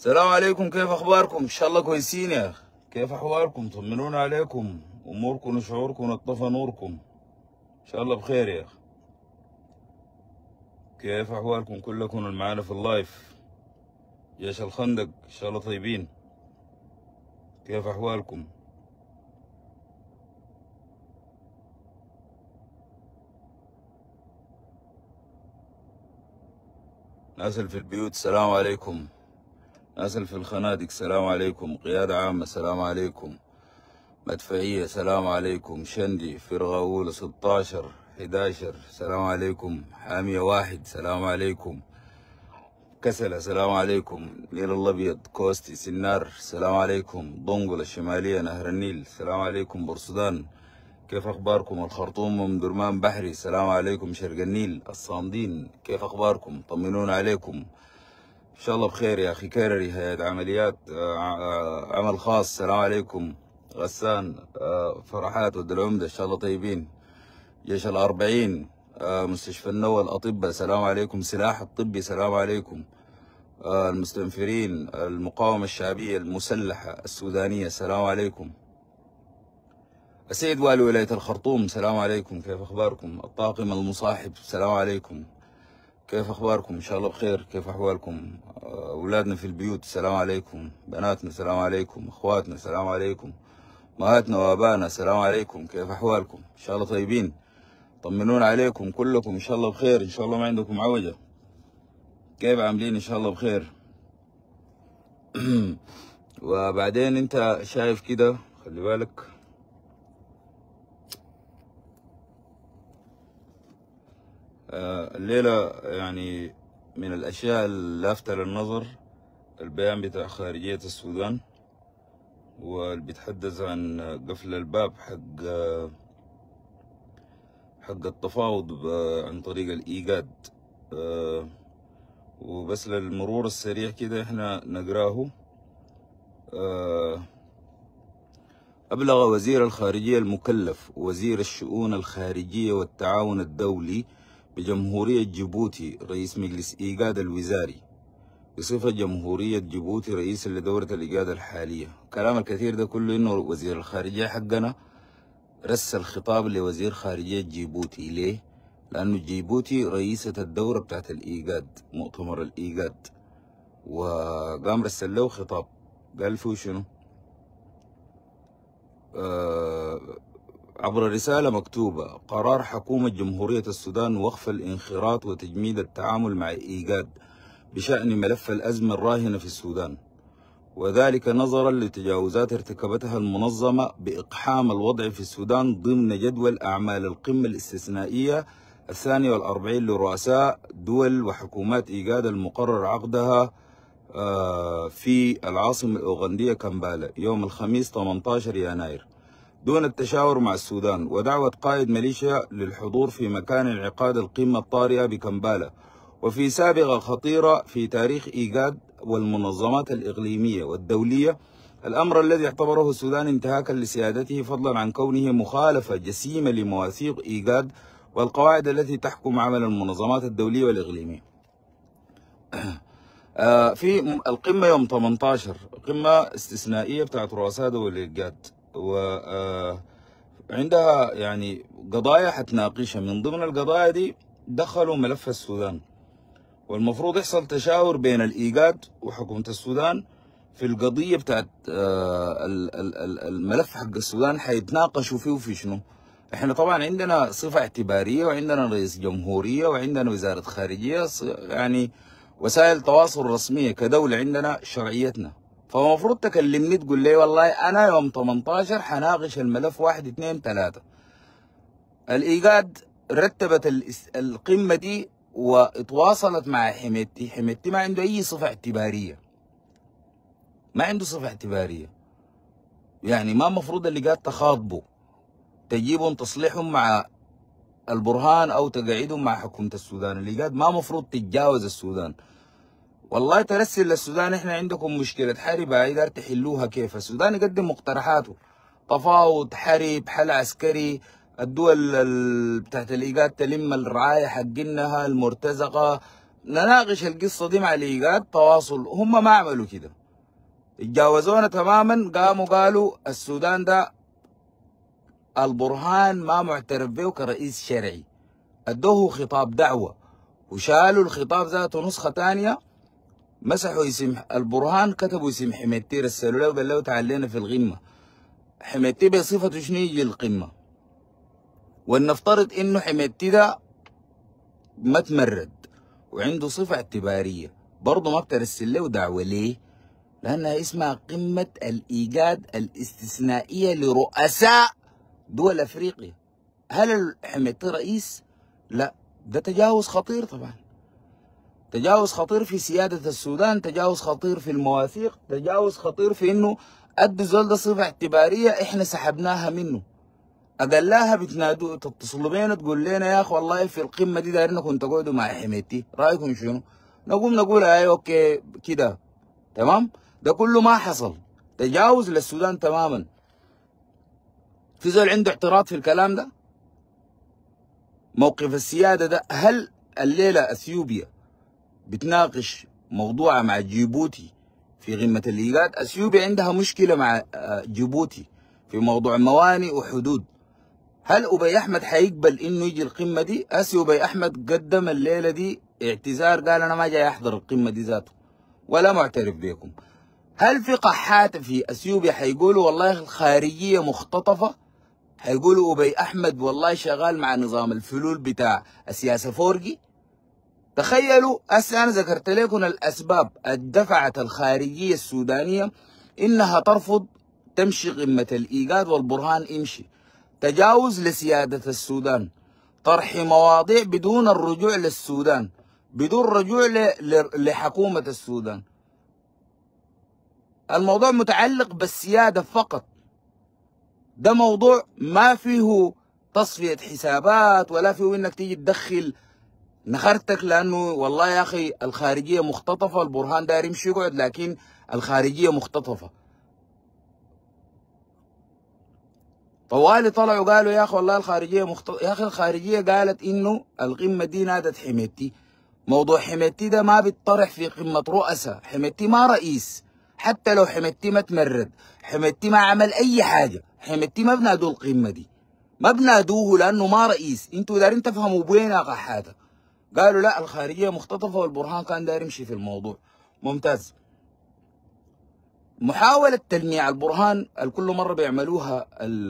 السلام عليكم، كيف اخباركم؟ ان شاء الله كويسين يا اخي. كيف احوالكم؟ طمنونا عليكم، اموركم وشعوركم نطفى نوركم. ان شاء الله بخير يا اخي. كيف احوالكم كلكم اللي معانا في اللايف؟ جيش الخندق ان شاء الله طيبين. كيف احوالكم؟ ناس اللي في البيوت السلام عليكم، ناس اللي في الخنادق السلام عليكم، قيادة عامة السلام عليكم، مدفعية السلام عليكم، شندي فرقة أولى 16 11 السلام عليكم، حامية واحد السلام عليكم، كسلة السلام عليكم، نيل الأبيض كوستي سنار السلام عليكم، ضنقل الشمالية نهر النيل السلام عليكم، بورسودان كيف أخباركم؟ الخرطوم أم درمان بحري السلام عليكم، شرق النيل الصامدين كيف أخباركم؟ طمنونا عليكم إن شاء الله بخير يا أخي. كرري هيئة عمليات عمل خاص السلام عليكم، غسان فرحات ود العمدة إن شاء الله طيبين، جيش الأربعين مستشفى النوى الأطباء السلام عليكم، سلاح الطبي السلام عليكم، المستنفرين المقاومة الشعبية المسلحة السودانية السلام عليكم، السيد والي ولاية الخرطوم السلام عليكم كيف أخباركم؟ الطاقم المصاحب السلام عليكم كيف أخباركم؟ إن شاء الله بخير. كيف أحوالكم؟ أولادنا في البيوت السلام عليكم، بناتنا السلام عليكم، أخواتنا السلام عليكم، أمهاتنا وآبائنا السلام عليكم كيف أحوالكم؟ إن شاء الله طيبين. طمنونا عليكم كلكم إن شاء الله بخير، إن شاء الله ما عندكم عوجة. كيف عاملين؟ إن شاء الله بخير. وبعدين أنت شايف كده خلي بالك، الليلة يعني من الأشياء اللافتة للنظر البيان بتاع خارجية السودان، واللي بيتحدث عن قفل الباب حق التفاوض عن طريق الإيجاد. وبس للمرور السريع كده احنا نقراه. أبلغ وزير الخارجية المكلف وزير الشؤون الخارجية والتعاون الدولي بجمهورية جيبوتي رئيس مجلس إيجاد الوزاري بصفة جمهورية جيبوتي رئيسا لدورة الإيجاد الحالية. كلام الكثير ده كله إنه وزير الخارجية حقنا رسل خطاب لوزير خارجية جيبوتي. ليه؟ لأنه جيبوتي رئيسة الدورة بتاعت الإيجاد، مؤتمر الإيجاد، وقام رسل له خطاب قال فيه شنو؟ عبر رسالة مكتوبة: قرار حكومة جمهورية السودان وقف الانخراط وتجميد التعامل مع إيجاد بشأن ملف الأزمة الراهنة في السودان، وذلك نظرا لتجاوزات ارتكبتها المنظمة بإقحام الوضع في السودان ضمن جدول أعمال القمة الاستثنائية 42 لرؤساء دول وحكومات إيجاد المقرر عقدها في العاصمة الأوغندية كامبالا يوم الخميس 18 يناير دون التشاور مع السودان، ودعوة قائد ميليشيا للحضور في مكان انعقاد القمة الطارئة بكامبالا، وفي سابقة خطيرة في تاريخ إيجاد والمنظمات الإقليمية والدولية، الأمر الذي اعتبره السودان انتهاكا لسيادته فضلا عن كونه مخالفة جسيمة لمواثيق إيجاد والقواعد التي تحكم عمل المنظمات الدولية والإقليمية. في القمة يوم 18 قمة استثنائية بتاعت رؤساء دول الإيجاد، وعندها يعني قضايا حتناقشها. من ضمن القضايا دي دخلوا ملف السودان، والمفروض يحصل تشاور بين الإيجاد وحكومة السودان في القضية بتاعت الملف حق السودان حيتناقشوا فيه في شنو. احنا طبعا عندنا صفة اعتبارية وعندنا رئيس جمهورية وعندنا وزارة خارجية، يعني وسائل تواصل رسمية كدولة عندنا شرعيتنا. فالمفروض تكلمني تقول لي والله أنا يوم 18 حناقش الملف 1 2 3. الإيجاد رتبت القمة دي واتواصلت مع حميدتي. حميدتي ما عنده أي صفة اعتبارية، ما عنده صفة اعتبارية، يعني ما مفروض اللي قاعد تخاطبوا تجيبهم تصليحهم مع البرهان أو تقعدهم مع حكومة السودان. اللي قاعد ما مفروض تتجاوز السودان. والله ترسل للسودان احنا عندكم مشكلة حرب اذا تحلوها كيف. السودان يقدم مقترحاته، تفاوض، حرب، حل عسكري، الدول بتاعت الإيجاد تلم الرعاية حقنها المرتزقة، نناقش القصة دي مع الإيجاد تواصل. هم ما عملوا كده، اتجاوزونا تماما. قاموا قالوا السودان ده البرهان ما معترف به كرئيس شرعي، ادوه خطاب دعوة وشالوا الخطاب ذاته نسخة تانية، مسحوا اسم البرهان، كتبوا اسم حميدتي، رسلوا له وقال له تعال لنا في القمة. حميدتي بصفته شنو يجي القمة؟ ولنفترض انه حميدتي ده ما تمرد وعنده صفة اعتبارية، برضه ما بترسل له دعوة. ليه؟ لأنها اسمها قمة الإيجاد الاستثنائية لرؤساء دول أفريقيا. هل حميدتي رئيس؟ لا، ده تجاوز خطير طبعا، تجاوز خطير في سيادة السودان، تجاوز خطير في المواثيق، تجاوز خطير في انه ادوا زول ده صفة اعتبارية احنا سحبناها منه. اقلاها بتنادوا تتصلوا بينا تقول لنا يا اخي والله في القمة دي دايرينكم تقعدوا مع حميدتي، رايكم شنو؟ نقوم نقول ايوه اوكي كده تمام. ده كله ما حصل، تجاوز للسودان تماما. في زول عنده اعتراض في الكلام ده؟ موقف السيادة ده، هل الليلة اثيوبيا بتناقش موضوع مع جيبوتي في قمة الإيجاد؟ اثيوبيا عندها مشكلة مع جيبوتي في موضوع موانئ وحدود. هل أبي أحمد حيقبل إنه يجي القمة دي؟ أبي أحمد قدم الليلة دي اعتذار، قال أنا ما جاي أحضر القمة دي ذاته ولا معترف بكم. هل في قحات في اثيوبيا حيقولوا والله الخارجية مختطفة؟ حيقولوا أبي أحمد والله شغال مع نظام الفلول بتاع السياسة فورجي؟ تخيلوا. أنا ذكرت لكم الأسباب الدفعت الخارجية السودانية إنها ترفض تمشي قمة الإيجاد والبرهان يمشي. تجاوز لسيادة السودان، طرح مواضيع بدون الرجوع للسودان، بدون رجوع لحكومة السودان. الموضوع متعلق بالسيادة فقط، ده موضوع ما فيه تصفية حسابات ولا فيه إنك تيجي تدخل نخرتك، لانه والله يا اخي الخارجيه مختطفه، البرهان داير يمشي يقعد لكن الخارجيه مختطفه. طوالي طلعوا قالوا يا اخي والله الخارجيه مختطفه. يا اخي الخارجيه قالت انه القمه دي نادت حميدتي. موضوع حميدتي ده ما بيتطرح في قمه رؤساء، حميدتي ما رئيس، حتى لو حميدتي ما تمرد، حميدتي ما عمل اي حاجه، حميدتي ما بنادوا القمه دي، ما بنادوه لانه ما رئيس. انتوا دايرين تفهموا بوين يا قحاته. قالوا لا الخارجية مختطفة والبرهان كان داير يمشي في الموضوع. ممتاز. محاولة تلميع البرهان كل مرة بيعملوها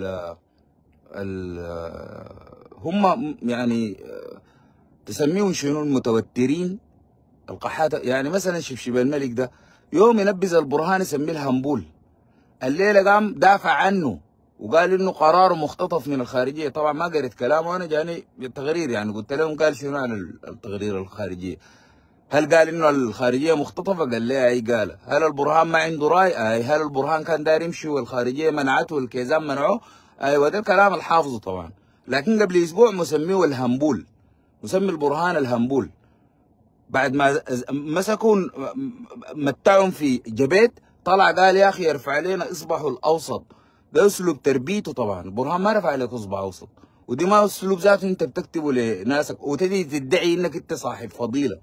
هم يعني تسميهم شنو المتوترين القحاتة. يعني مثلا شبشب الملك ده يوم ينبذ البرهان يسميه الهمبول، الليلة قام دافع عنه وقال انه قراره مختطف من الخارجيه. طبعا ما قريت كلامه وانا جاني التقرير، يعني قلت لهم قال شنو عن التقرير الخارجيه؟ هل قال انه الخارجيه مختطفه؟ قال لي اي قال. هل البرهان ما عنده راي؟ اي. هل البرهان كان داير يمشي والخارجيه منعته والكيزان منعوه؟ ايوه ده الكلام الحافظه طبعا. لكن قبل اسبوع مسميه الهمبول، مسمي البرهان الهمبول، بعد ما مسكوا متعهم في جبيت طلع قال يا اخي يرفع علينا اصبعه الاوسط. ده اسلوب تربيته طبعا. البرهان ما رفع عليك اصبع اوسط، ودي ما اسلوب ذاته انت بتكتبه لناسك وتجي تدعي انك انت صاحب فضيله.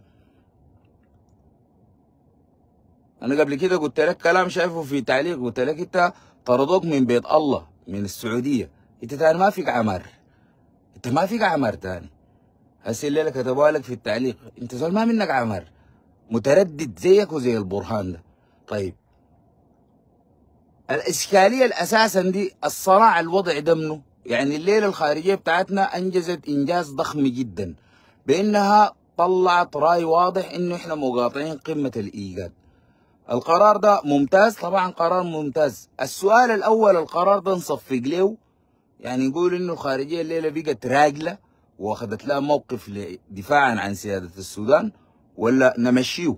انا قبل كده قلت لك كلام شايفه في تعليق، قلت لك انت طردوك من بيت الله من السعوديه، انت تاني ما فيك عمر، انت ما فيك عمر تاني. هسه الليله كتبوها لك في التعليق، انت زول ما منك عمر، متردد زيك وزي البرهان ده. طيب الاشكاليه الاساسا دي الصراع الوضع ده منه. يعني الليله الخارجيه بتاعتنا انجزت انجاز ضخم جدا بانها طلعت راي واضح انه احنا مقاطعين قمه الايجاد. القرار ده ممتاز طبعا، قرار ممتاز. السؤال الاول القرار ده نصفق له، يعني نقول انه الخارجيه الليله بقت راجله واخذت لها موقف دفاعا عن سياده السودان، ولا نمشيه؟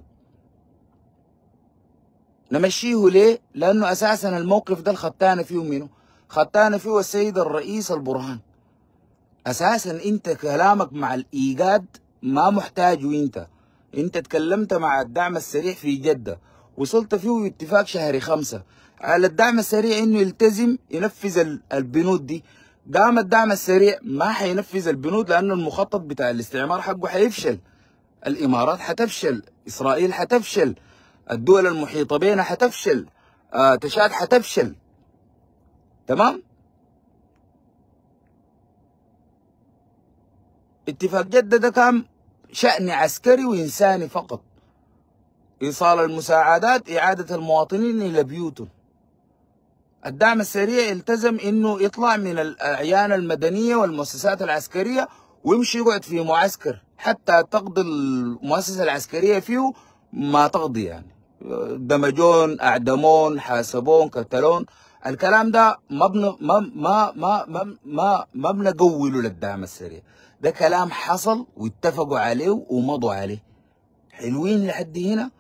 نمشيه ليه؟ لانه اساسا الموقف ده خدتانا فيه منه؟ خدتانا فيه السيد الرئيس البرهان. اساسا انت كلامك مع الايجاد ما محتاجه. انت تكلمت مع الدعم السريع في جده، وصلت فيه اتفاق شهر 5 على الدعم السريع انه يلتزم ينفذ البنود دي. قام الدعم السريع ما حينفذ البنود لانه المخطط بتاع الاستعمار حقه حيفشل. الإمارات حتفشل، إسرائيل حتفشل، الدول المحيطة بنا حتفشل، تشاد حتفشل. تمام؟ اتفاق جدة ده كان شأن عسكري وإنساني فقط، إيصال المساعدات، إعادة المواطنين إلى بيوتهم. الدعم السريع التزم إنه يطلع من الأعيان المدنية والمؤسسات العسكرية ويمشي يقعد في معسكر حتى تقضي المؤسسة العسكرية فيه ما تقضي، يعني دمجون، أعدمون، حاسبون، قتلون. الكلام ده ما بنقوله للدعم السريع، ده كلام حصل واتفقوا عليه ومضوا عليه. حلوين لحد هنا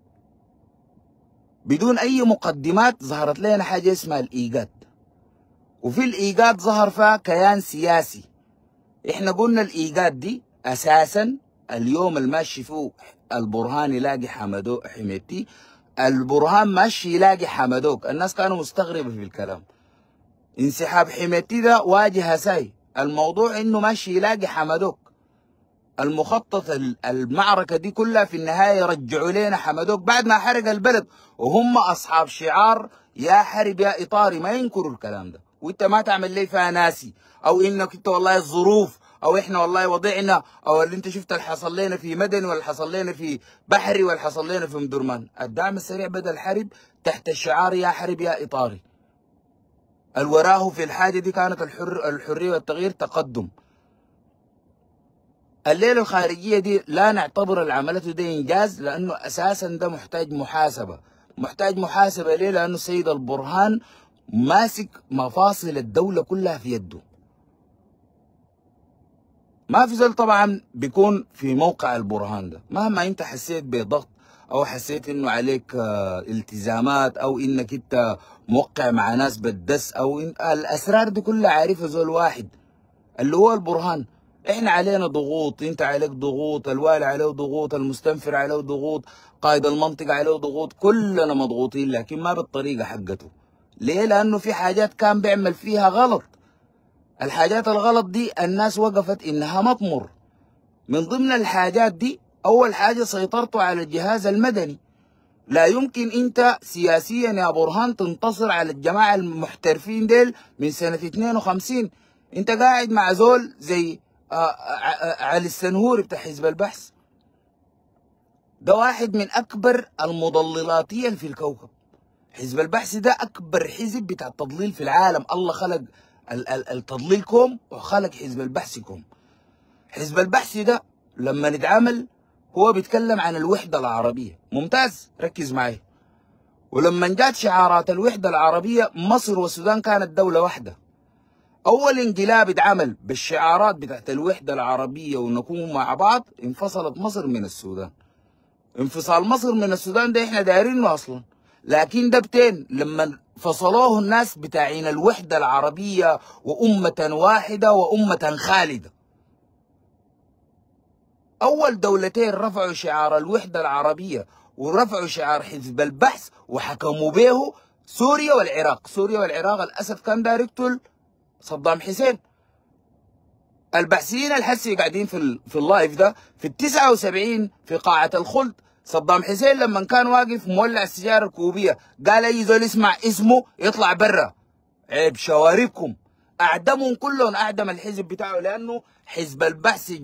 بدون أي مقدمات. ظهرت لنا حاجة اسمها الإيجاد، وفي الإيجاد ظهر فيها كيان سياسي. إحنا قلنا الإيجاد دي أساسا اليوم الماشي فيه البرهان يلاقي حميدتي، البرهان ماشي يلاقي حمدوك. الناس كانوا مستغربة في الكلام. انسحاب حميدتي ده واجهة ساي، الموضوع إنه ماشي يلاقي حمدوك. المخطط المعركة دي كلها في النهاية رجعوا لنا حمدوك بعد ما حرق البلد، وهم أصحاب شعار يا حرب يا إطاري. ما ينكروا الكلام ده، وإنت ما تعمل لي فيها ناسي، أو إنك إنت والله الظروف، أو إحنا والله وضعنا، أو اللي إنت شفت اللي حصل لنا في مدني، واللي حصل لنا في بحري، واللي حصل لنا في مدرمان. الدعم السريع بدأ الحرب تحت الشعار يا حرب يا إطاري. الوراه في الحاجة دي كانت الحرية والتغيير تقدم. الليلة الخارجية دي لا نعتبر العملية دي إنجاز، لأنه أساسا ده محتاج محاسبة. محتاج محاسبة ليه؟ لأنه السيد البرهان ماسك مفاصل الدولة كلها في يده. ما في زول طبعا بيكون في موقع البرهان ده. مهما أنت حسيت بضغط، أو حسيت إنه عليك التزامات، أو إنك أنت موقع مع ناس بالدس، أو الأسرار دي كلها عارفها زول واحد اللي هو البرهان. احنا علينا ضغوط، انت عليك ضغوط، الوالي عليه ضغوط، المستنفر عليه ضغوط، قائد المنطقة عليه ضغوط، كلنا مضغوطين، لكن ما بالطريقة حقته. ليه؟ لأنه في حاجات كان بيعمل فيها غلط. الحاجات الغلط دي الناس وقفت إنها ما تمر. من ضمن الحاجات دي أول حاجة سيطرته على الجهاز المدني. لا يمكن أنت سياسيا يا برهان تنتصر على الجماعة المحترفين ديل من سنة 52. أنت قاعد مع زول زي علي السنهوري بتاع حزب البحث، ده واحد من أكبر المضللاتيا في الكوكب. حزب البحث ده أكبر حزب بتاع التضليل في العالم. الله خلق التضليل كوم وخلق حزب البحث كوم. حزب البحث ده لما نتعامل هو بيتكلم عن الوحدة العربية. ممتاز، ركز معي. ولما جات شعارات الوحدة العربية، مصر والسودان كانت دولة واحدة. أول انقلاب اتعمل بالشعارات بتاعت الوحدة العربية ونكون مع بعض، انفصلت مصر من السودان. انفصال مصر من السودان ده احنا دايرينه أصلا، لكن ده بتين لما فصلوه الناس بتاعين الوحدة العربية وأمة واحدة وأمة خالدة. أول دولتين رفعوا شعار الوحدة العربية ورفعوا شعار حزب البحث وحكموا به سوريا والعراق. سوريا والعراق الأسد كان داير يقتل صدام حسين. البحثيين الحسي قاعدين في اللايف ده في ال79 في قاعة الخلد. صدام حسين لما كان واقف مولع السيارة الكوبية قال أي زول يسمع اسمه يطلع برا، عيب شواربكم. أعدمهم كلهم، أعدم الحزب بتاعه، لأنه حزب البحث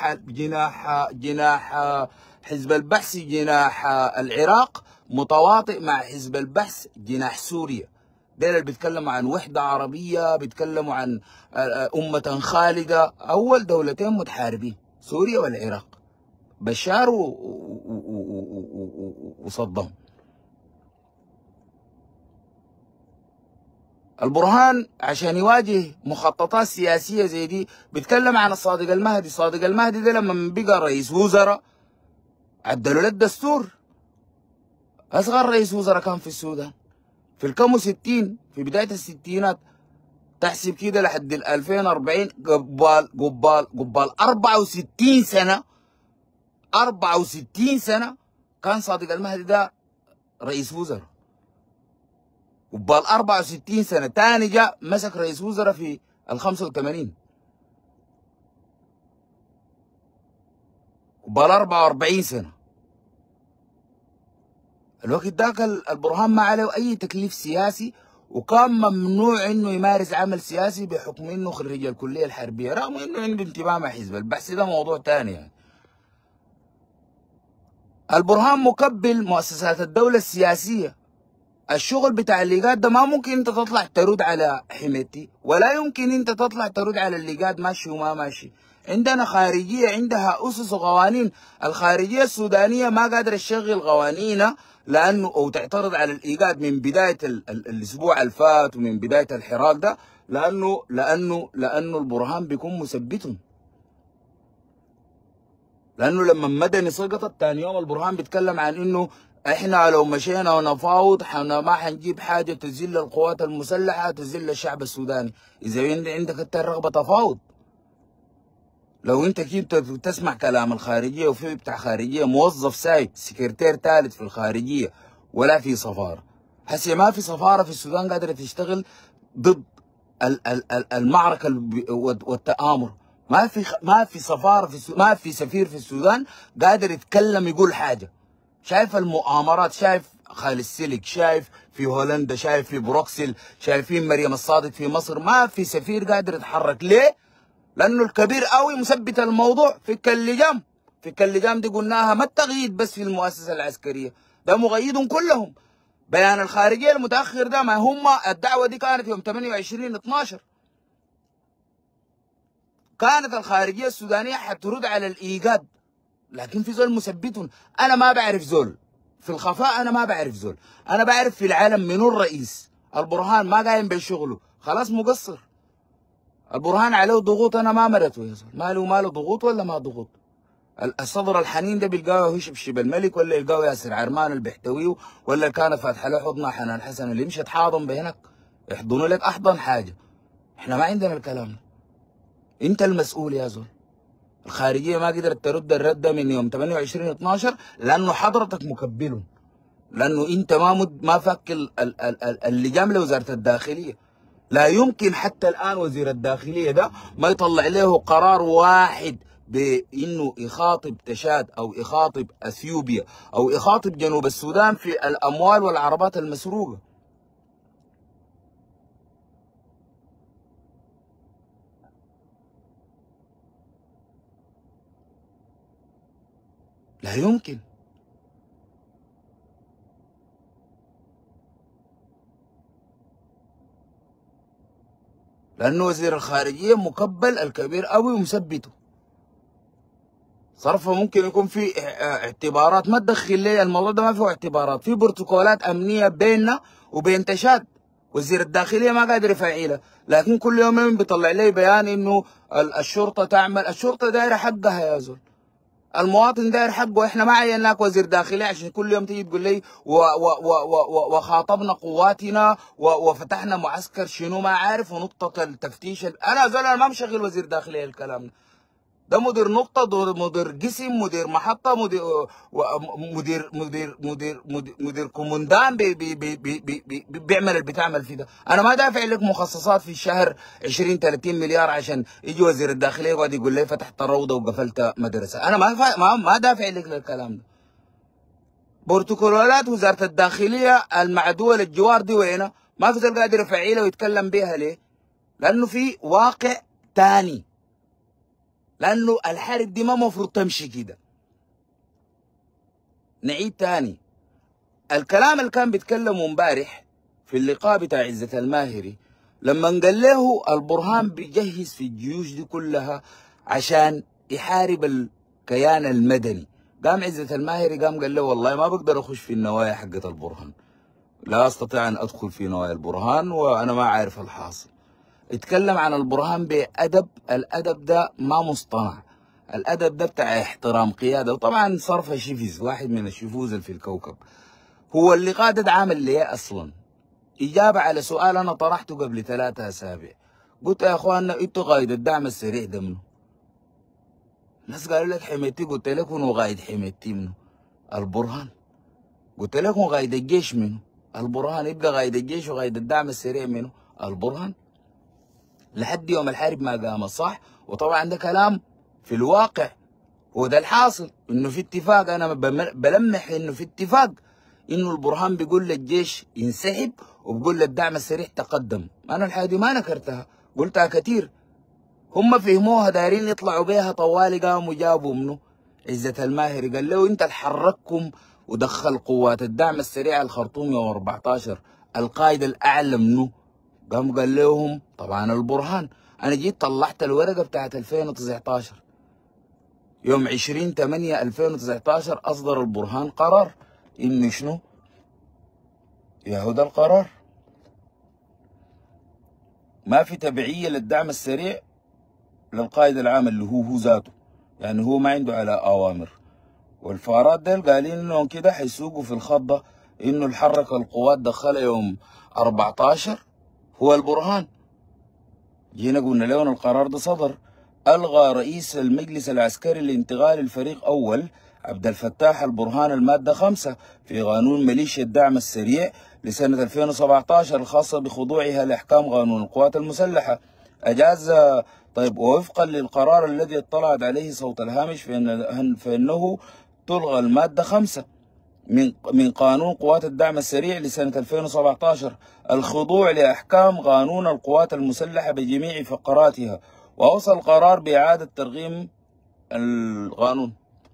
جناح حزب البحث جناح العراق متواطئ مع حزب البحث جناح سوريا. دول اللي بيتكلموا عن وحدة عربية، بيتكلموا عن أمة خالدة. أول دولتين متحاربين سوريا والعراق، بشار وصدام. البرهان عشان يواجه مخططات سياسية زي دي بيتكلم عن الصادق المهدي. صادق المهدي ده لما بقى رئيس وزراء عدلوا له الدستور. أصغر رئيس وزراء كان في السودان في الكم 60 في بداية الستينات، تحسب كده لحد 2040 قبال 64 سنة. 64 سنة كان صادق المهدي ده رئيس وزراء. قبال 64 سنة تاني جاء مسك رئيس وزراء في ال 85. بال 44 سنه. الوقت ذاك البرهان ما عليه اي تكليف سياسي، وكان ممنوع انه يمارس عمل سياسي بحكم انه خريج الكليه الحربيه، رغم انه عنده انتماء مع حزب البحث، ده موضوع ثاني يعني. البرهان مكبل مؤسسات الدوله السياسيه. الشغل بتاع الليجات ده ما ممكن انت تطلع ترد على حميتي، ولا يمكن انت تطلع ترد على الليجات ماشي وما ماشي. عندنا خارجيه عندها اسس وقوانين. الخارجيه السودانيه ما قادره تشغل قوانينها لانه او تعترض على الايجاد من بدايه الاسبوع الفات ومن بدايه الحراك ده، لانه البرهان بيكون مثبتهم. لانه لما مدني سقطت ثاني يوم البرهان بيتكلم عن انه احنا لو مشينا ونفاوض ما حنجيب حاجه تذل القوات المسلحه، تذل الشعب السوداني. اذا عندك انت الرغبه تفاوض. لو انت كنت تسمع كلام الخارجيه، وفي بتاع خارجيه موظف سايق سكرتير ثالث في الخارجيه ولا في سفاره. هسه ما في سفاره في السودان قادره تشتغل ضد المعركه والتآمر. ما في سفاره ما في سفير في السودان قادر يتكلم يقول حاجه. شايف المؤامرات، شايف خالد السلك، شايف في هولندا، شايف في بروكسل، شايفين مريم الصادق في مصر. ما في سفير قادر يتحرك. ليه؟ لانه الكبير قوي مثبت الموضوع. فك اللجام، فك اللجام دي قلناها ما التقييد بس في المؤسسه العسكريه، ده مقيدهم كلهم. بيان الخارجيه المتاخر ده، ما هم الدعوه دي كانت يوم 28/12. كانت الخارجيه السودانيه حترد على الايجاد، لكن في زول مثبتهم. انا ما بعرف زول في الخفاء، انا ما بعرف زول. انا بعرف في العالم منو الرئيس. البرهان ما قايم بشغله، خلاص مقصر. البرهان عليه ضغوط، انا ما مرته يا زول. ماله ضغوط ولا ما ضغوط؟ الصدر الحنين ده بيلقاه يشبشب الملك، ولا يلقاه ياسر عرمان اللي بيحتويه، ولا كان فاتح له حضنه حنان حسن اللي يمشي تحاضن بهناك يحضنوا لك احضن حاجه. احنا ما عندنا الكلام ده. انت المسؤول يا زول. الخارجيه ما قدرت ترد الرد من يوم 28/12 لانه حضرتك مكبله، لانه انت ما فك اللجام لوزاره الداخليه. لا يمكن حتى الان وزير الداخليه ده ما يطلع له قرار واحد بانه يخاطب تشاد او يخاطب اثيوبيا او يخاطب جنوب السودان في الاموال والعربات المسروقه. لا يمكن. لانه وزير الخارجيه مكبل الكبير قوي ومثبته. صرفه ممكن يكون في اعتبارات، ما تدخل لي الموضوع ده، ما فيه اعتبارات، في بروتوكولات امنيه بيننا وبين تشاد. وزير الداخليه ما قادر يفعلها، لكن كل يوم بيطلع لي بيان انه الشرطه تعمل. الشرطه دايره حقها يا زول، المواطن داير حقه. احنا ما عيناك وزير داخليه عشان كل يوم تيجي تقول لي وخاطبنا قواتنا وفتحنا معسكر شنو ما عارف ونقطه التفتيش. انا زول، انا ما مشغل وزير داخليه الكلام ده. ده مدير نقطه، مدير قسم، مدير محطه، مدير كومندان بيعمل اللي بتعمل فيه ده. انا ما دافع لك مخصصات في الشهر 20-30 مليار عشان يجي وزير الداخليه يقعد يقول لي فتحت روضه وقفلت مدرسه. انا ما دافع لك للكلام ده. بروتوكولات وزاره الداخليه المعدوله للجوار دي وينها؟ ما في زول قادر يفعلها ويتكلم بيها. ليه؟ لانه في واقع ثاني، لانه الحرب دي ما مفروض تمشي كده. نعيد تاني الكلام اللي كان بيتكلمه امبارح في اللقاء بتاع عزة الماهري، لما قال له البرهان بيجهز في الجيوش دي كلها عشان يحارب الكيان المدني. قام عزة الماهري قال له والله ما بقدر اخش في النوايا حقت البرهان، لا استطيع ان ادخل في نوايا البرهان وانا ما عارف الحاصل. اتكلم عن البرهان بأدب. الأدب ده ما مصطنع، الأدب ده بتاع احترام قيادة. وطبعا صرف شيفيز واحد من الشفوز اللي في الكوكب. هو اللقاء ده عامل ليه أصلا؟ إجابة على سؤال أنا طرحته قبل 3 أسابيع. قلت يا أخواننا أنتوا قايد الدعم السريع ده منه؟ الناس قالوا لك حميتي. قلت لكم هو قايد حميتي منه؟ البرهان. قلت لكم قايد الجيش منه؟ البرهان. يبقى قايد الجيش وقايد الدعم السريع منه؟ البرهان. لحد يوم الحرب ما قام، صح؟ وطبعا ده كلام في الواقع. هو ده الحاصل، انه في اتفاق. انا بلمح انه في اتفاق، انه البرهان بيقول للجيش ينسحب وبيقول للدعم السريع تقدم. انا الحاجه دي ما نكرتها، قلتها كتير. هم فهموها دايرين يطلعوا بيها، طوالي قاموا جابوا منه عزة الماهري قال له انت اللي حرككم ودخل قوات الدعم السريع الخرطوم يوم 14. القائد الاعلى منه قام قال لهم طبعا البرهان. انا جيت طلعت الورقه بتاعت 2019 يوم 20/8/2019 اصدر البرهان قرار انه شنو؟ يهود القرار ما في تبعيه للدعم السريع للقائد العام اللي هو ذاته، يعني هو ما عنده على اوامر. والفارات ديل قالين انهم كده حيسوقوا في الخضه، انه اللي حرك القوات دخلها يوم 14 هو البرهان. جينا قلنا لهم القرار ده صدر، الغى رئيس المجلس العسكري لانتقال الفريق اول عبد الفتاح البرهان الماده 5 في قانون ميليشيا الدعم السريع لسنه 2017 الخاصه بخضوعها لاحكام قانون القوات المسلحه. اجاز. طيب، ووفقا للقرار الذي اطلعت عليه صوت الهامش فانه تلغى الماده 5 من قانون قوات الدعم السريع لسنة 2017 الخضوع لأحكام قانون القوات المسلحة بجميع فقراتها، وأوصى القرار بإعادة ترغيم القانون.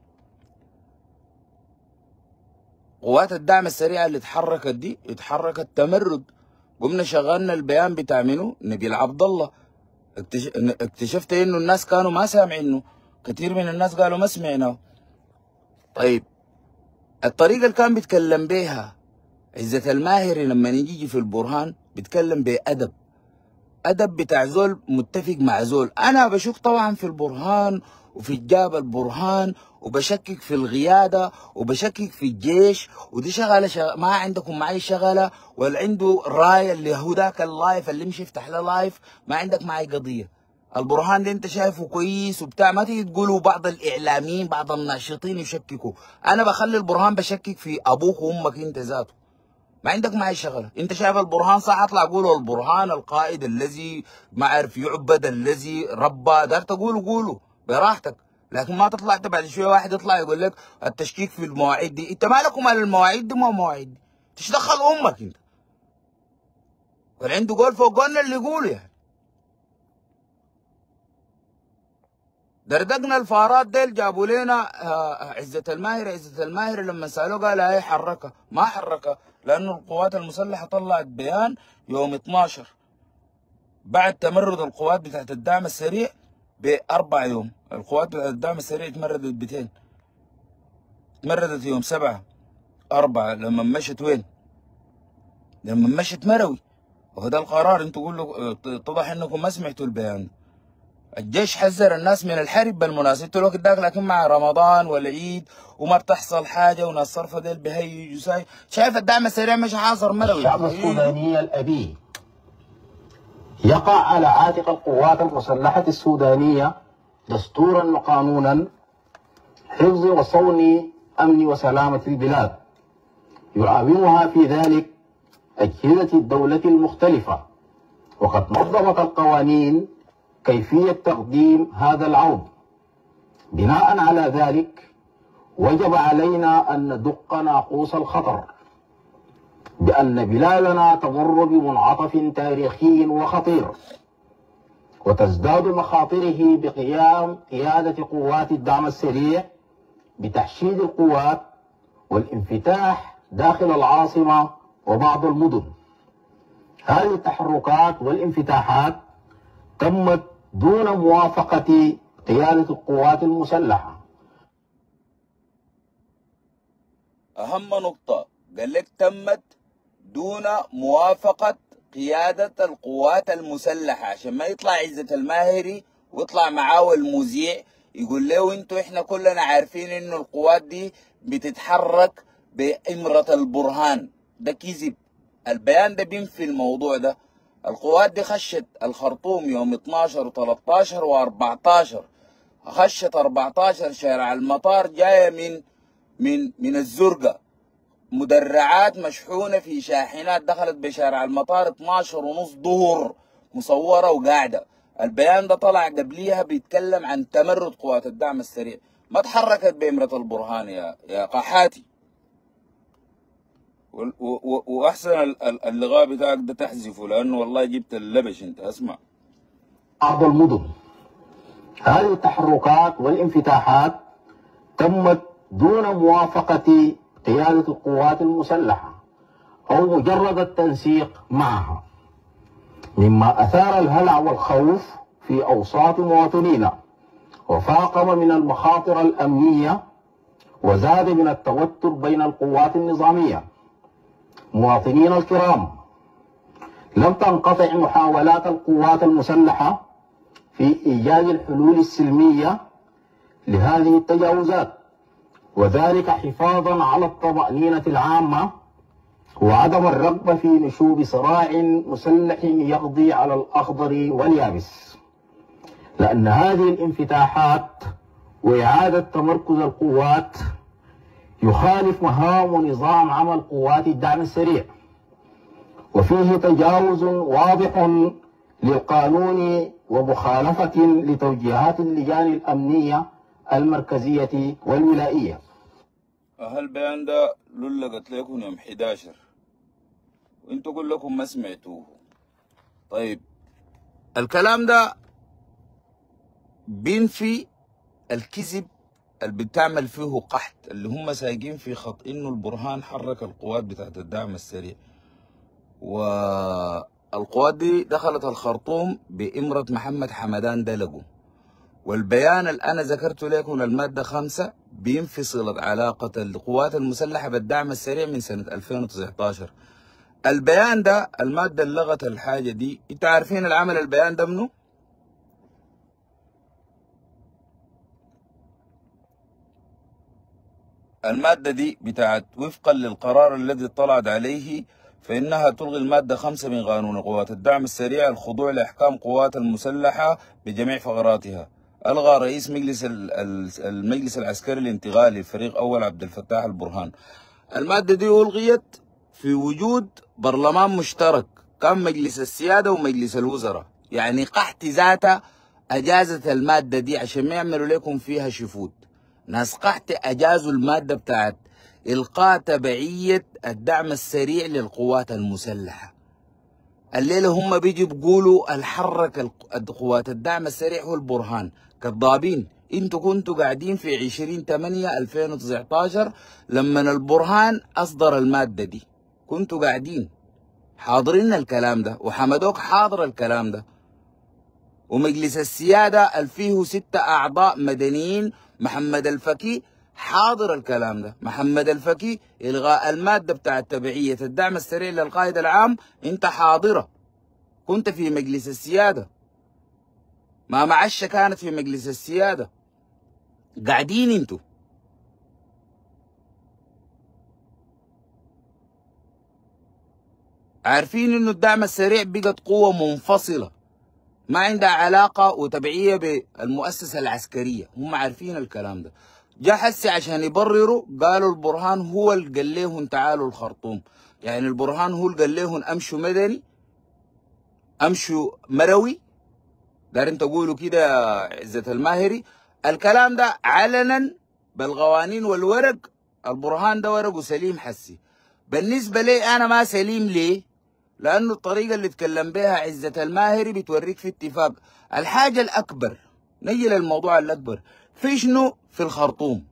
قوات الدعم السريع اللي اتحركت دي اتحركت تمرد. قمنا شغلنا البيان بتاع منو؟ نبيل عبد الله. اكتشفت انه الناس كانوا ما سامعينه، كثير من الناس قالوا ما سمعناه. طيب، الطريقة اللي كان بيتكلم بيها عزة الماهري لما يجي في البرهان بيتكلم بأدب، أدب بتاع زول متفق مع زول. أنا بشك طبعا في البرهان وفي جاب البرهان، وبشكك في القيادة وبشكك في الجيش، ودي شغلة ما عندكم معي شغلة، ولا عنده راية اللي هو ذاك اللايف اللي مش يفتح له لايف، ما عندك معي قضية. البرهان ده انت شايفه كويس وبتاع، ما تيجي تقولوا بعض الاعلاميين بعض الناشطين يشككوا. انا بخلي البرهان بشكك في ابوك وامك انت ذاته، ما عندك معي شغله. انت شايف البرهان صح، اطلع قولوا البرهان القائد الذي ما عارف يعبد الذي ربى، دار تقولوا قولوا براحتك، لكن ما تطلع انت بعد شويه واحد يطلع يقول لك التشكيك في المواعيد دي. انت مالكم على المواعيد دي؟ ما مواعيد دي تشدخل امك انت، واللي عنده قول فوق قولنا اللي يقوله. يعني دردقنا الفارات ديل جابوا لنا عزة الماهري. عزة الماهري لما سألوه قال هي حركها، ما حركها، لأنه القوات المسلحة طلعت بيان يوم 12 بعد تمرد القوات بتاعت الدعم السريع ب4 يوم. القوات بتاعت الدعم السريع تمردت 200، تمردت يوم 7/4 لما مشت وين؟ لما مشت مروي. وهذا القرار انتوا قولوا، اتضح انكم ما سمعتوا البيان. الجيش حذر الناس من الحرب بالمناسبة الوقت داك، لكن مع رمضان والعيد وما بتحصل حاجة وناس صرفة ديل بهيجوا شايف الدعم السريع مش حاصر مروي. الشعب السوداني الأبي يقع على عاتق القوات المسلحة السودانية دستورا وقانونا حفظ وصون أمن وسلامة البلاد، يعاونها في ذلك أجهزة الدولة المختلفة، وقد نظمت القوانين كيفية تقديم هذا العون. بناء على ذلك وجب علينا أن ندق ناقوس الخطر بأن بلادنا تمر بمنعطف تاريخي وخطير، وتزداد مخاطره بقيام قيادة قوات الدعم السريع بتحشيد القوات والانفتاح داخل العاصمة وبعض المدن. هذه التحركات والانفتاحات تمت دون موافقة قيادة القوات المسلحة. أهم نقطة قال لك تمت دون موافقة قيادة القوات المسلحة، عشان ما يطلع عزة الماهري ويطلع معاه المذيع يقول له انتوا احنا كلنا عارفين انه القوات دي بتتحرك بإمرة البرهان. ده كذب، البيان ده بينفي الموضوع ده. القوات دي خشت الخرطوم يوم 12 و13 و14. خشت 14 شارع المطار جايه من الزرقاء، مدرعات مشحونه في شاحنات دخلت بشارع المطار 12:30 ظهر مصوره وقاعده. البيان ده طلع قبليها بيتكلم عن تمرد قوات الدعم السريع. ما تحركت بإمرة البرهان يا قحاتي. وأحسن اللقاء بتاعك ده تحذفه، لأنه والله جبت اللبش أنت. أسمع. بعض المدن هذه التحركات والانفتاحات تمت دون موافقة قيادة القوات المسلحة أو مجرد التنسيق معها، مما أثار الهلع والخوف في أوساط مواطنينا، وفاقم من المخاطر الأمنية، وزاد من التوتر بين القوات النظامية. مواطنينا الكرام، لم تنقطع محاولات القوات المسلحة في إيجاد الحلول السلمية لهذه التجاوزات، وذلك حفاظا على الطمأنينة العامة وعدم الرغبة في نشوب صراع مسلح يقضي على الأخضر واليابس، لأن هذه الانفتاحات وإعادة تمركز القوات يخالف مهام ونظام عمل قوات الدعم السريع، وفيه تجاوز واضح للقانون ومخالفة لتوجيهات اللجان الأمنية المركزية والولائية. هالبيان ده لقت لكم يوم 11 وانتوا كلكم ما سمعتوه. طيب الكلام ده بينفي الكذب اللي بتعمل فيه قحط، اللي هم سايقين في خط انه البرهان حرك القوات بتاعت الدعم السريع، والقوات دي دخلت الخرطوم بإمرة محمد حمدان دلقو. والبيان اللي أنا ذكرت لكم المادة 5 بينفي صلة علاقة القوات المسلحة بالدعم السريع من سنة 2019. البيان ده المادة اللي لغت الحاجة دي، انتوا عارفين العمل البيان ده منه؟ المادة دي بتاعت وفقا للقرار الذي اطلعت عليه فإنها تلغي المادة 5 من قانون قوات الدعم السريع الخضوع لأحكام قوات المسلحة بجميع فقراتها. ألغى رئيس المجلس العسكري الانتقالي فريق أول عبد الفتاح البرهان. المادة دي ألغيت في وجود برلمان مشترك، كان مجلس السيادة ومجلس الوزراء، يعني قحط ذاتها أجازت المادة دي عشان ما يعملوا لكم فيها شفوت. ناس قحط أجازوا المادة بتاعت إلقاء تبعية الدعم السريع للقوات المسلحة. الليلة هم بيجي بيقولوا الحرك قوات الدعم السريع هو البرهان. كذابين. انتوا كنتوا قاعدين في 20/8/2019 لما البرهان أصدر المادة دي، كنتوا قاعدين حاضرين الكلام ده، وحمدوك حاضر الكلام ده، ومجلس السيادة فيه 6 أعضاء مدنيين، محمد الفكي حاضر الكلام ده. محمد الفكي إلغاء المادة بتاعت تبعية الدعم السريع للقائد العام انت حاضرة، كنت في مجلس السيادة. ما معشة كانت في مجلس السيادة، قاعدين انتوا. عارفين انه الدعم السريع بقت قوة منفصلة ما عندها علاقة وتبعية بالمؤسسة العسكرية، هم عارفين الكلام ده. جا حسي عشان يبرروا قالوا البرهان هو اللي قال لهم تعالوا الخرطوم، يعني البرهان هو اللي قال لهم امشوا مدني امشوا مروي. دارين تقولوا كده يا عزة الماهري. الكلام ده علنا بالقوانين والورق. البرهان ده ورقه سليم حسي. بالنسبة لي أنا ما سليم. ليه؟ لأنه الطريقة اللي اتكلم بها عزة الماهري بتوريك في اتفاق. الحاجة الأكبر، نجي للموضوع الأكبر، في شنو في الخرطوم؟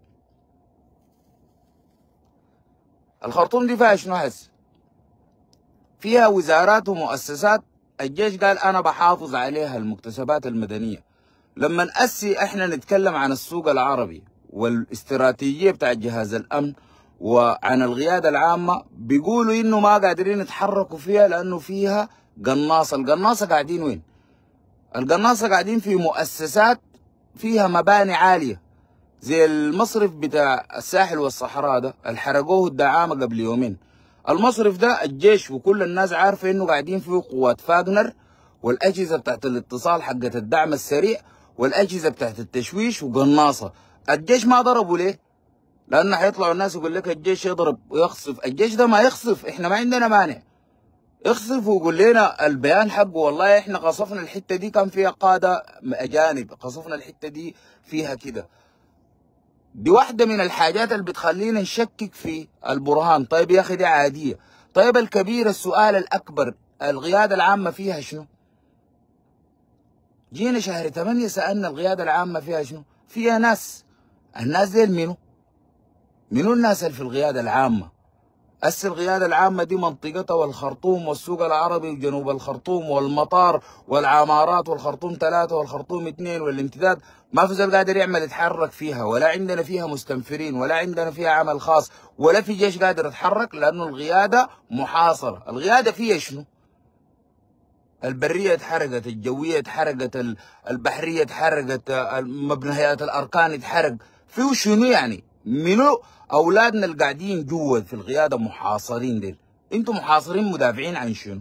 الخرطوم دي فيها شنو حس؟ فيها وزارات ومؤسسات الجيش قال أنا بحافظ عليها، المكتسبات المدنية. لما احنا نتكلم عن السوق العربي والاستراتيجية بتاع جهاز الأمن وعن القيادة العامة، بيقولوا إنه ما قادرين يتحركوا فيها لأنه فيها قناصة. القناصة قاعدين وين؟ القناصة قاعدين في مؤسسات فيها مباني عالية، زي المصرف بتاع الساحل والصحراء ده اللي حرقوه الدعامة قبل يومين. المصرف ده الجيش وكل الناس عارفة إنه قاعدين فيه قوات فاغنر والأجهزة بتاعت الاتصال حقت الدعم السريع والأجهزة بتاعت التشويش وقناصة. الجيش ما ضربوا ليه؟ لأنه حيطلعوا الناس يقول لك الجيش يضرب ويخصف. الجيش ده ما يخصف، إحنا ما عندنا مانع يخصف ويقول لنا البيان حقه والله إحنا قصفنا الحتة دي كان فيها قادة أجانب، قصفنا الحتة دي فيها كده. دي واحدة من الحاجات اللي بتخلينا نشكك في البرهان. طيب يا أخي دي عادية. طيب الكبير، السؤال الأكبر، القيادة العامة فيها شنو؟ جينا شهر 8 سألنا القيادة العامة فيها شنو؟ فيها ناس. الناس ديل منو الناس اللي في القيادة العامة؟ القيادة العامة دي منطقتها والخرطوم والسوق العربي وجنوب الخرطوم والمطار والعمارات والخرطوم 3 والخرطوم 2 والامتداد. ما في زول قادر يعمل يتحرك فيها، ولا عندنا فيها مستنفرين، ولا عندنا فيها عمل خاص، ولا في جيش قادر يتحرك، لأنه القيادة محاصرة. القيادة فيها شنو؟ البرية اتحرقت، الجوية اتحرقت، البحرية اتحرقت، مبنيات الأركان اتحرق. فيه شنو يعني؟ منو أولادنا اللي قاعدين جوا في القيادة محاصرين ديل؟ انتوا محاصرين مدافعين عن شنو؟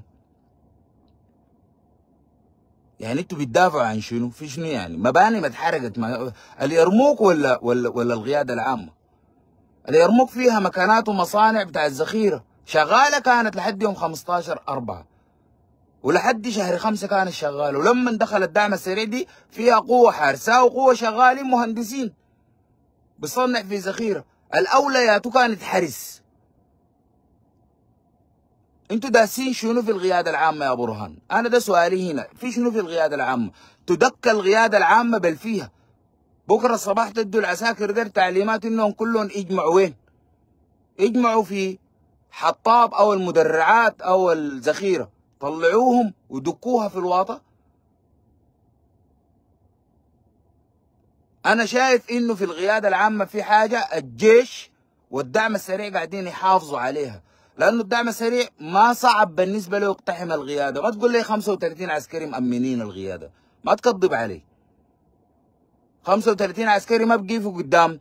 يعني انتوا بتدافعوا عن شنو؟ في شنو يعني؟ مباني ما اتحرقت، اليرموك ولا القيادة العامة؟ اليرموك فيها مكانات ومصانع بتاع الذخيرة شغالة، كانت لحد يوم 15/4 ولحد شهر 5 كانت شغاله. ولما دخل الدعم السريع دي فيها قوه حارسه وقوه شغالين مهندسين بيصنع في ذخيره. الاولويات كانت حرس. انتوا داسين شنو في القياده العامه يا برهان؟ انا ده سؤالي هنا، في شنو في القياده العامه؟ تدك القياده العامه بل فيها. بكره الصباح تدوا العساكر دير تعليمات انهم كلهم يجمعوا وين؟ يجمعوا في حطاب او المدرعات او الذخيره، طلعوهم ودكوها في الواطة. أنا شايف إنه في القيادة العامة في حاجة الجيش والدعم السريع قاعدين يحافظوا عليها، لأنه الدعم السريع ما صعب بالنسبة له يقتحم القيادة. ما تقول لي 35 عسكري مأمنين القيادة، ما تكذب علي. 35 عسكري ما بقيفوا قدام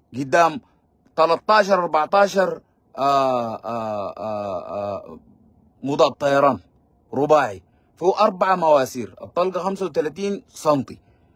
13 14 مضاد طيران رباعي فوق 4 مواسير، الطلقة 35 سنتي.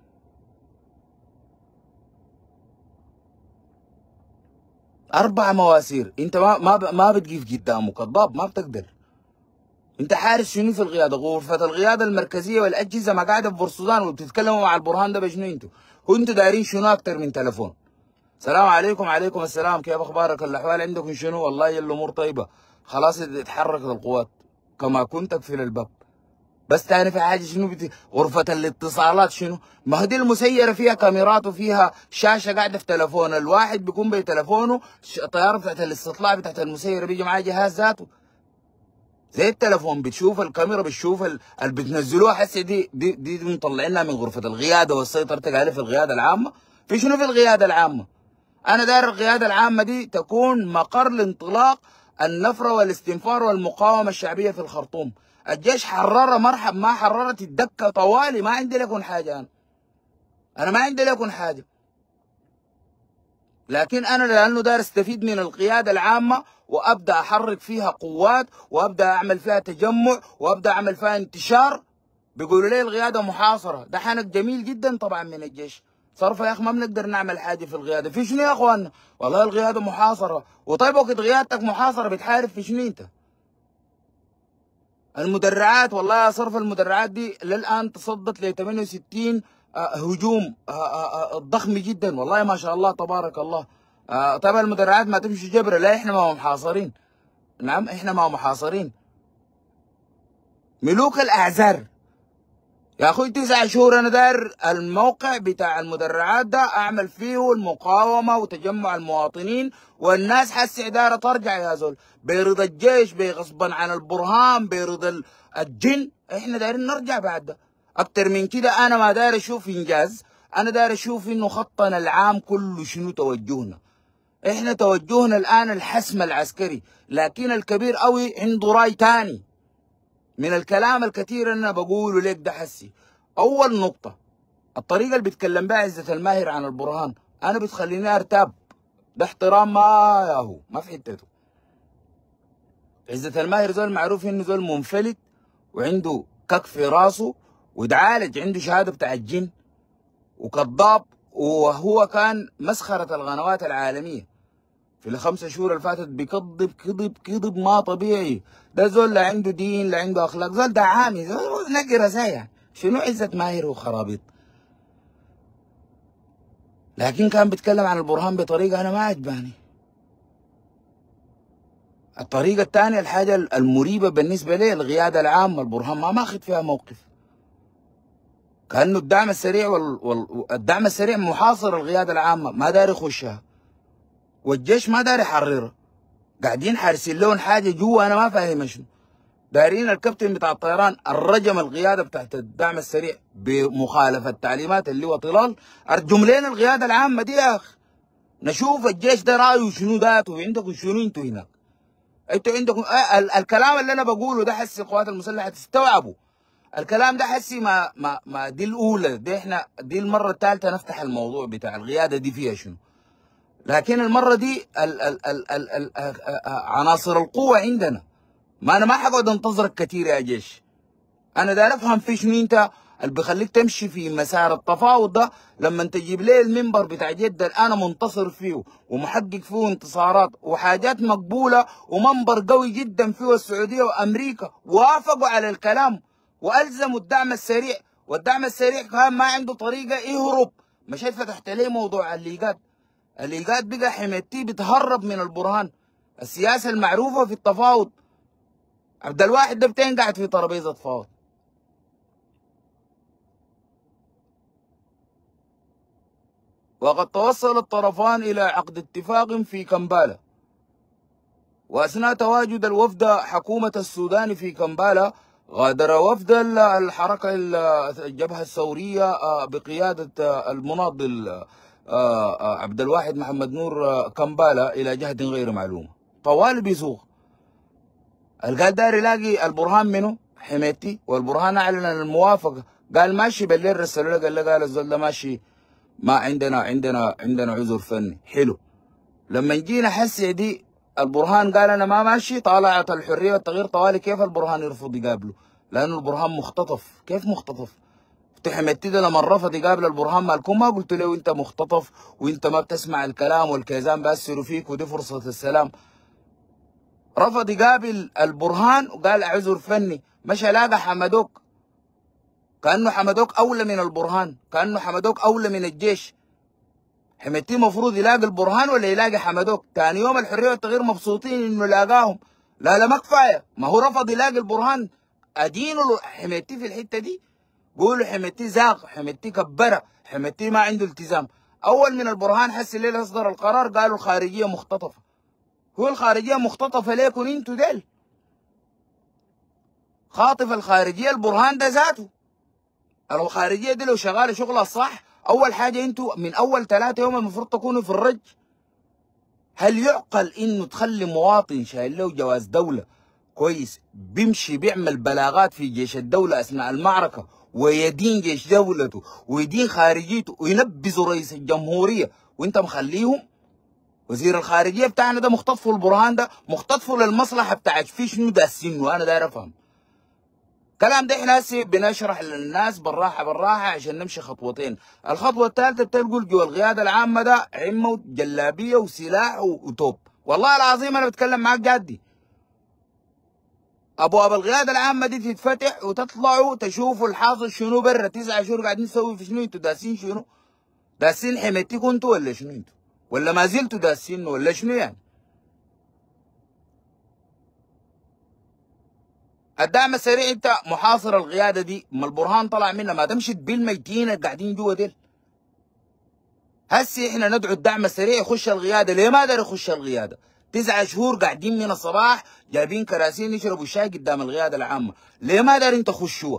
أربع مواسير، انت ما بتقيف قدامه كضاب، ما بتقدر. انت حارس شنو في القياده؟ غرفه القياده المركزيه والاجهزه ما قاعده في بورسودان وبتتكلموا مع البرهان ده بشنو؟ انتوا دايرين شنو اكتر من تليفون؟ السلام عليكم. عليكم السلام، كيف اخبارك؟ الاحوال عندكم شنو؟ والله الامور طيبه. خلاص اتحركت القوات كما كنت اقفل الباب. بس تاني في حاجه شنو غرفه الاتصالات شنو؟ ما هي دي المسيره فيها كاميرات وفيها شاشه قاعده في تليفون الواحد، بيكون بتليفونه الطياره بتاعت الاستطلاع بتاعت المسيره بيجي معاه جهاز ذاته زي التليفون، بتشوف الكاميرا، بتشوف اللي بتنزلوها. حسي دي مطلعينها من غرفه القياده والسيطره عليه في القياده العامه. في شنو في القياده العامه؟ انا داير القياده العامه دي تكون مقر لانطلاق النفره والاستنفار والمقاومه الشعبيه في الخرطوم. الجيش حرر مرحب، ما حررت الدكه طوالي. ما عندي لكم حاجه، انا ما عندي لكم حاجه، لكن انا لانه داير استفيد من القياده العامه وابدا احرك فيها قوات وابدا اعمل فيها تجمع وابدا اعمل فيها انتشار. بيقولوا لي القياده محاصره. ده حنك جميل جدا طبعا من الجيش. صرفه يا اخي ما بنقدر نعمل حاجه في القياده. في شنو يا اخوانا؟ والله القياده محاصره. وطيب وقت قيادتك محاصره بتحارب في شنو انت؟ المدرعات، والله يا صرف المدرعات دي للان تصدت ل 68 هجوم ضخم جدا، والله ما شاء الله تبارك الله. طبعا المدرعات ما تمشي جبره. لا احنا ما محاصرين. نعم احنا ما محاصرين. ملوك الاعذار يا اخوي 9 شهور انا داير الموقع بتاع المدرعات ده اعمل فيه المقاومه وتجمع المواطنين، والناس حسي دايره ترجع يا زول بيرضى الجيش، بغصبا عن البرهان، بيرضى الجن. احنا دايرين نرجع بعد ده. اكتر من كده انا ما داير اشوف انجاز. انا داير اشوف انه خطنا العام كله شنو توجهنا. احنا توجهنا الان الحسم العسكري، لكن الكبير قوي عنده راي تاني من الكلام الكثير اللي انا بقوله ليك ده. حسي اول نقطه الطريقه اللي بيتكلم بها عزة الماهر عن البرهان انا بتخليني ارتاب. ده احترام ما ياهو ما في حتته. عزة الماهر زول معروف انه زول منفلت وعنده كك في راسه وتعالج، عنده شهاده بتاع الجن وكذاب، وهو كان مسخره القنوات العالميه في ال5 شهور اللي فاتت. بيكذب كذب ما طبيعي. ده زول لا عنده دين لا عنده اخلاق، زول ده عامي، زول نقرة زي شنو عزة ماهر وخرابيط. لكن كان بيتكلم عن البرهان بطريقة أنا ما عجباني. الطريقة الثانية الحاجة المريبة بالنسبة لي القيادة العامة، البرهان ما ماخذ فيها موقف، كأنه الدعم السريع والدعم السريع محاصر القيادة العامة، ما داري يخشها، والجيش ما داري يحررها، قاعدين حارسين لهم حاجة جوا أنا ما فاهم شنو. دارين الكابتن بتاع الطيران الرجم القيادة بتاعت الدعم السريع بمخالفة تعليمات اللي هو طلال، أرجم لنا القيادة العامة دي يا أخي، نشوف الجيش ده رأيه شنو ذاته، عندكم شنو انتوا هناك؟ انتوا عندكم الكلام اللي انا بقوله ده حسي القوات المسلحة تستوعبوا. الكلام ده حسي ما دي الأولى، دي احنا دي المرة الثالثة نفتح الموضوع بتاع القيادة دي فيها شنو. لكن المرة دي عناصر القوة عندنا، ما أنا ما حقعد أنتظرك كتير يا جيش. أنا داير أفهم في شنو أنت اللي بيخليك تمشي في مسار التفاوض ده، لما تجيب لي المنبر بتاع جدة أنا منتصر فيه ومحقق فيه انتصارات وحاجات مقبولة ومنبر قوي جدا فيه السعودية وأمريكا وافقوا على الكلام وألزموا الدعم السريع، والدعم السريع كان ما عنده طريقة يهرب. مشيت فتحت لي موضوع الليقات بقى حميتي بتهرب من البرهان. السياسة المعروفة في التفاوض، عبد الواحد ده بتين قاعد في ترابيزة تفاوض. وقد توصل الطرفان إلى عقد اتفاق في كمبالا، وأثناء تواجد الوفد حكومة السودان في كمبالا غادر وفد الحركة الجبهة الثورية بقيادة المناضل عبد الواحد محمد نور كمبالا إلى جهة غير معلومة. طوال بيسوق قال داير يلاقي البرهان منه حميتي، والبرهان أعلن الموافقة، قال ماشي بالليل رسلوا له قال الزول ده ماشي، ما عندنا عذر فني. حلو. لما جينا حسي دي البرهان قال انا ما ماشي، طالعت الحريه والتغيير طوالي كيف البرهان يرفض يقابله؟ لانه البرهان مختطف. كيف مختطف؟ حميتي ده لما رفض يقابل البرهان مالكم ما قلت له انت مختطف وانت ما بتسمع الكلام والكيزان بيأثروا فيك ودي فرصه السلام. رفض يقابل البرهان وقال عذر فني، مشى لاقى حمدوك، كانه حمدوك اولى من البرهان، كانه حمدوك اولى من الجيش. حميتي المفروض يلاقي البرهان ولا يلاقي حمدوك؟ ثاني يوم الحريه والتغيير مبسوطين انه لاقاهم. لا ما كفايه، ما هو رفض يلاقي البرهان، ادينوا حميتي في الحته دي، قولوا حميتي زاق، حميتي كبره، حميتي ما عنده التزام. اول من البرهان حس الليله اصدر القرار قالوا الخارجيه مختطفه. هو الخارجيه مختطفه ليكن انتوا ديل؟ خاطف الخارجيه البرهان ده ذاته. الخارجيه دي لو شغاله شغلها صح، اول حاجه انتوا من اول 3 يوم المفروض تكونوا في الرج. هل يعقل انه تخلي مواطن شايل له جواز دوله كويس بيمشي بيعمل بلاغات في جيش الدوله اثناء المعركه ويدين جيش دولته ويدين خارجيته وينبذوا رئيس الجمهوريه وانت مخليهم؟ وزير الخارجيه بتاعنا ده مختطفه البرهان ده، مختطفه للمصلحه بتاعت في شنو داسينه؟ انا داير افهم. الكلام ده احنا هسه بنشرح للناس بالراحه عشان نمشي خطوتين. الخطوه الثالثه بتقول جوا القياده العامه ده عمه وجلابيه وسلاح وتوب. والله العظيم انا بتكلم معاك جدي. ابواب القياده العامه دي تتفتح وتطلعوا تشوفوا الحاصل شنو برا. 9 شهور قاعدين نسوي في شنو؟ انتوا داسين شنو؟ داسين حميتكم انتوا ولا شنو انتوا؟ ولا ما زلتوا داسين ولا شنو يعني؟ الدعم السريع انت محاصر القياده دي، ما البرهان طلع منها، ما تمشي بالميتين قاعدين جوا ديل. هسي احنا ندعو الدعم السريع يخش القياده، ليه ما دار يخش القياده؟ 9 شهور قاعدين من الصباح جايبين كراسين يشربوا الشاي قدام القياده العامه، ليه ما دار انت تخشوها؟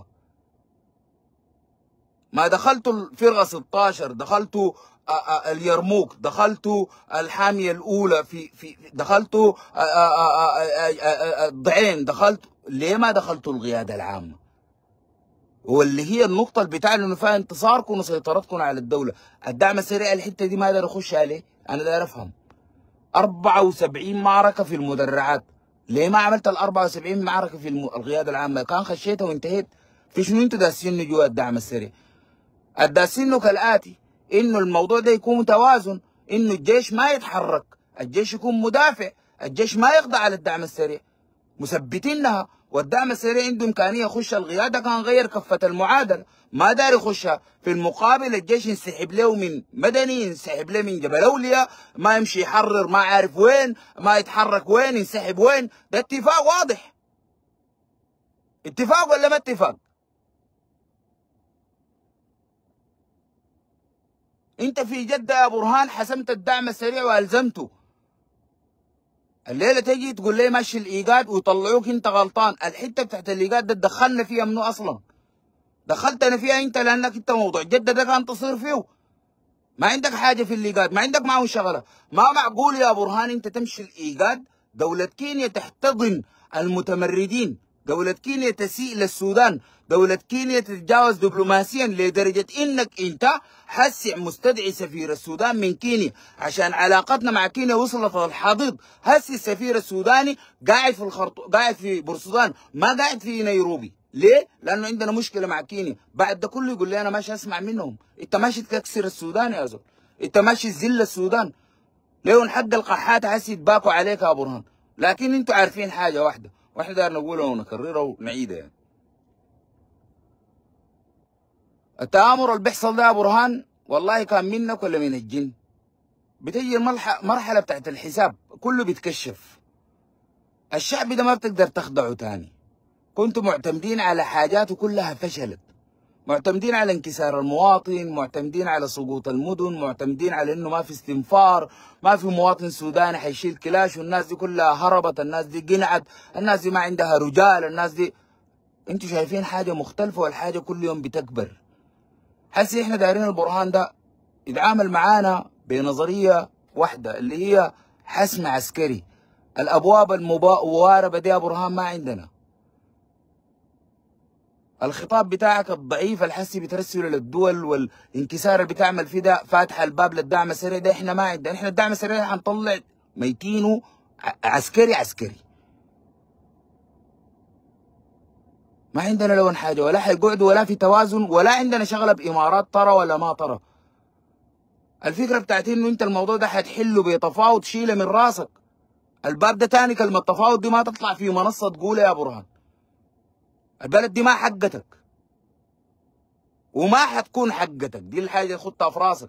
ما دخلتوا الفرقه 16، دخلتوا اليرموك، دخلتوا الحاميه الاولى في دخلتوا الضعين، دخلتوا، ليه ما دخلتوا القياده العامه؟ واللي هي النقطه اللي بتاع انه فيها انتصاركم وسيطرتكم على الدوله. الدعم السريع الحته دي ما دار يخش عليه. انا داير افهم. 74 معركه في المدرعات، ليه ما عملت ال 74 معركه في القياده العامه؟ كان خشيتها وانتهيت. في شنو انتوا داسين جوا الدعم السريع؟ الداسينه كالاتي، انه الموضوع ده يكون متوازن، انه الجيش ما يتحرك، الجيش يكون مدافع، الجيش ما يخضع للدعم السريع، مثبتينها والدعم السريع عنده إمكانية يخش القيادة، كان غير كفة المعادلة. ما دار يخشها. في المقابل الجيش ينسحب له من مدني، ينسحب له من جبل أولياء، ما يمشي يحرر ما عارف وين، ما يتحرك وين، ينسحب وين. ده اتفاق واضح. اتفاق ولا ما اتفاق؟ انت في جدة يا برهان حسمت الدعم السريع والزمته. الليله تجي تقول لي ماشي الايجاد ويطلعوك انت غلطان. الحته بتاعت الايجاد ده دخلنا فيها منو اصلا؟ دخلتنا فيها انت لانك انت موضوع جده ده كان تصير فيه. ما عندك حاجه في الايجاد، ما عندك معه شغله. ما معقول يا برهان انت تمشي الايجاد، دوله كينيا تحتضن المتمردين، دولة كينيا تسيء للسودان، دولة كينيا تتجاوز دبلوماسيا لدرجة انك انت هسع مستدعي سفير السودان من كينيا عشان علاقتنا مع كينيا وصلت للحضيض. هسي السفير السوداني قاعد في قاعد في بورسودان، ما قاعد في نيروبي. ليه؟ لانه عندنا مشكلة مع كينيا. بعد ده كله يقول لي انا ماشي اسمع منهم. انت ماشي تكسر السودان يا زول، انت ماشي تذل السودان. ليه حق القحات هسي يتباكوا عليك يا برهان. لكن انتوا عارفين حاجة واحدة واحنا داير نقولها ونكررها ونعيدها يعني. التآمر اللي بيحصل ده يا برهان والله كان منك ولا من الجن. بتجي المرحلة بتاعت الحساب كله بيتكشف. الشعب ده ما بتقدر تخضعه تاني. كنتوا معتمدين على حاجات كلها فشلت. معتمدين على انكسار المواطن، معتمدين على سقوط المدن، معتمدين على انه ما في استنفار، ما في مواطن سوداني حيشيل كلاش، والناس دي كلها هربت، الناس دي قنعت، الناس دي ما عندها رجال، الناس دي. انتوا شايفين حاجة مختلفة والحاجة كل يوم بتكبر. هسي احنا دايرين البرهان ده يتعامل معانا بنظرية واحدة اللي هي حسم عسكري. الابواب المواربة دي يا برهان ما عندنا. الخطاب بتاعك الضعيف الحسي بترسله للدول والانكسار اللي بتعمل فيه ده فاتح الباب للدعم السريع ده احنا ما عندنا. احنا الدعم السريع حنطلع ميتينه عسكري. ما عندنا لون حاجه ولا حيقعدوا ولا في توازن ولا عندنا شغله بامارات ترى ولا ما ترى. الفكره بتاعت انه انت الموضوع ده حتحله بتفاوض شيله من راسك. الباب ده تاني كلمه تفاوض دي ما تطلع في منصه تقولها يا برهان. البلد دي ما حقتك وما حتكون حقتك، دي الحاجه اللي خدتها في راسك.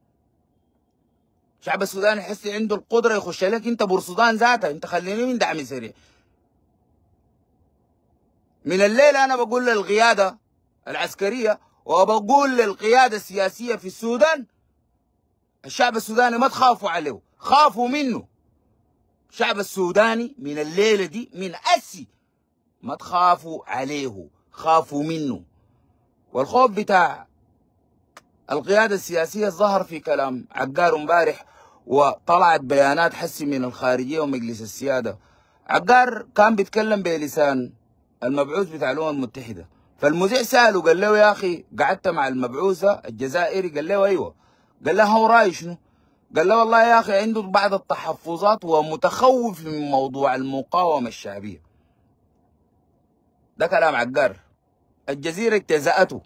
الشعب السوداني يحس عنده القدره يخش لك انت بورسودان ذاتها، انت خليني من دعم سريع. من الليله انا بقول للقياده العسكريه وبقول للقياده السياسيه في السودان، الشعب السوداني ما تخافوا عليه، خافوا منه. الشعب السوداني من الليله دي من اسي ما تخافوا عليه، خافوا منه. والخوف بتاع القيادة السياسية ظهر في كلام عقار امبارح، وطلعت بيانات حسي من الخارجية ومجلس السيادة. عقار كان بيتكلم بلسان المبعوث بتاع الأمم المتحدة، فالمذيع سأله قال له يا أخي قعدت مع المبعوثة الجزائري؟ قال له أيوه. قال له هو رأي شنو؟ قال له والله يا أخي عنده بعض التحفظات ومتخوف من موضوع المقاومة الشعبية. ده كلام عقار. الجزيرة اجتزأته،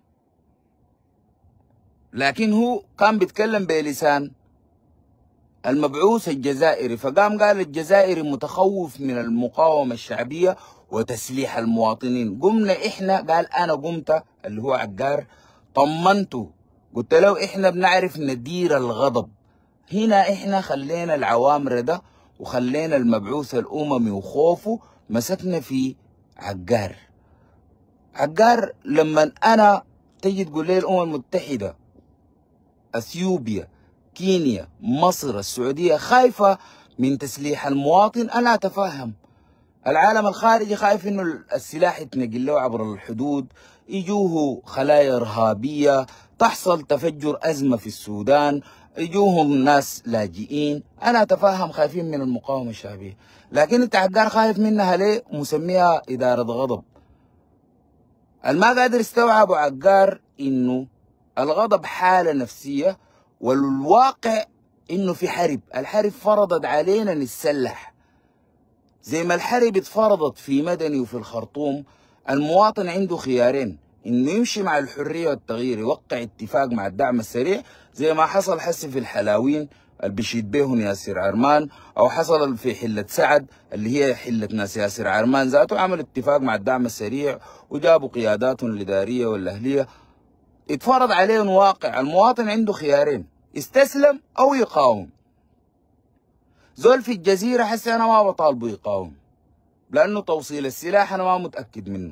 لكن هو كان بيتكلم بلسان المبعوث الجزائري، فقام قال الجزائري متخوف من المقاومة الشعبية وتسليح المواطنين. قمنا احنا، قال انا قمت اللي هو عقار طمنته، قلت له احنا بنعرف ندير الغضب. هنا احنا خلينا العوامر ده وخلينا المبعوث الاممي وخوفه مسكنا في عقار. عقار لما انا تيجي تقول لي الامم المتحدة، اثيوبيا، كينيا، مصر، السعودية خايفة من تسليح المواطن، انا اتفهم. العالم الخارجي خايف انه السلاح يتنقل له عبر الحدود، يجوه خلايا ارهابية، تحصل تفجر ازمة في السودان، يجوهم ناس لاجئين. انا اتفهم خايفين من المقاومة الشعبية، لكن انت عقار خايف منها ليه؟ مسميها ادارة غضب. الما قادر يستوعبوا عقار انه الغضب حالة نفسية، والواقع انه في حرب. الحرب فرضت علينا نتسلح زي ما الحرب اتفرضت في مدني وفي الخرطوم. المواطن عنده خيارين، انه يمشي مع الحرية والتغيير، يوقع اتفاق مع الدعم السريع زي ما حصل حسي في الحلاوين اللي بيشيد بيهم ياسر عرمان، او حصل في حله سعد اللي هي حله ناس ياسر عرمان ذاته، عملوا اتفاق مع الدعم السريع وجابوا قياداتهم الاداريه والاهليه. اتفرض عليهم واقع المواطن عنده خيارين، يستسلم او يقاوم. زول في الجزيره حسي انا ما بطالبه يقاوم، لانه توصيل السلاح انا ما متاكد منه،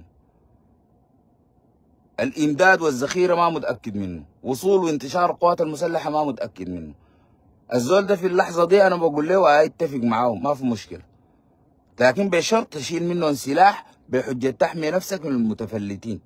الامداد والذخيره ما متاكد منه، وصول وانتشار القوات المسلحه ما متاكد منه. الزول ده في اللحظه دي انا بقول له اتفق معاه ما في مشكله، لكن بشرط تشيل منهم سلاح بحجه تحمي نفسك من المتفلتين.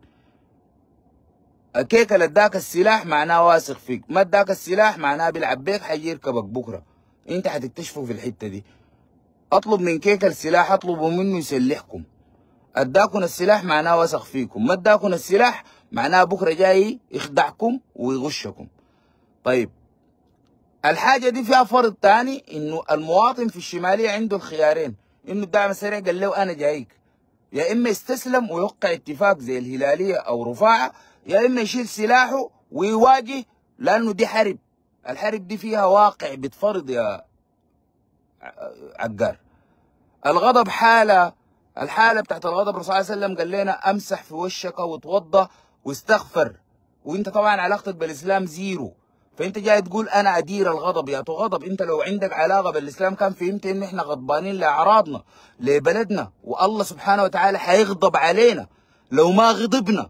كيك اللي اداك السلاح معناه واثق فيك، ما اداك السلاح معناه بيلعب بيك حيركبك بكره. انت حتكتشفوا في الحته دي. اطلب من كيك السلاح، اطلبوا منه يسلحكم. اداكم السلاح معناه وثق فيكم، ما اداكم السلاح معناه بكره جاي يخدعكم ويغشكم. طيب الحاجه دي فيها فرض ثاني، انه المواطن في الشماليه عنده الخيارين، انه الدعم السريع قال له انا جايك، يا اما يستسلم ويوقع اتفاق زي الهلاليه او رفاعه، يا اما يشيل سلاحه ويواجه، لانه دي حرب. الحرب دي فيها واقع بتفرض يا عقار. الغضب الحاله بتاعت الغضب، الرسول صلى الله عليه وسلم قال لنا امسح في وشك وتوضى واستغفر، وانت طبعا علاقتك بالاسلام زيرو، فانت جاي تقول انا ادير الغضب. يا تو غضب، انت لو عندك علاقه بالاسلام كان فهمت ان احنا غضبانين لاعراضنا لبلدنا، والله سبحانه وتعالى حيغضب علينا لو ما غضبنا.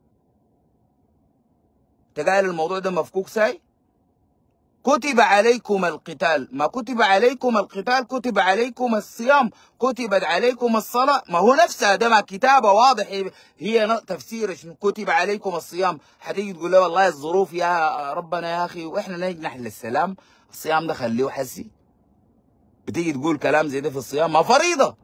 انت قايل الموضوع ده مفكوك ساي. كتب عليكم القتال، ما كتب عليكم القتال كتب عليكم الصيام، كتبت عليكم الصلاة، ما هو نفسها ده ما كتابة واضح. هي تفسير شنو كتب عليكم الصيام. هتيجي تقول له والله الظروف يا ربنا يا اخي واحنا نجنح للسلام، الصيام ده خليه حسي. بتيجي تقول كلام زي ده في الصيام، ما فريضة.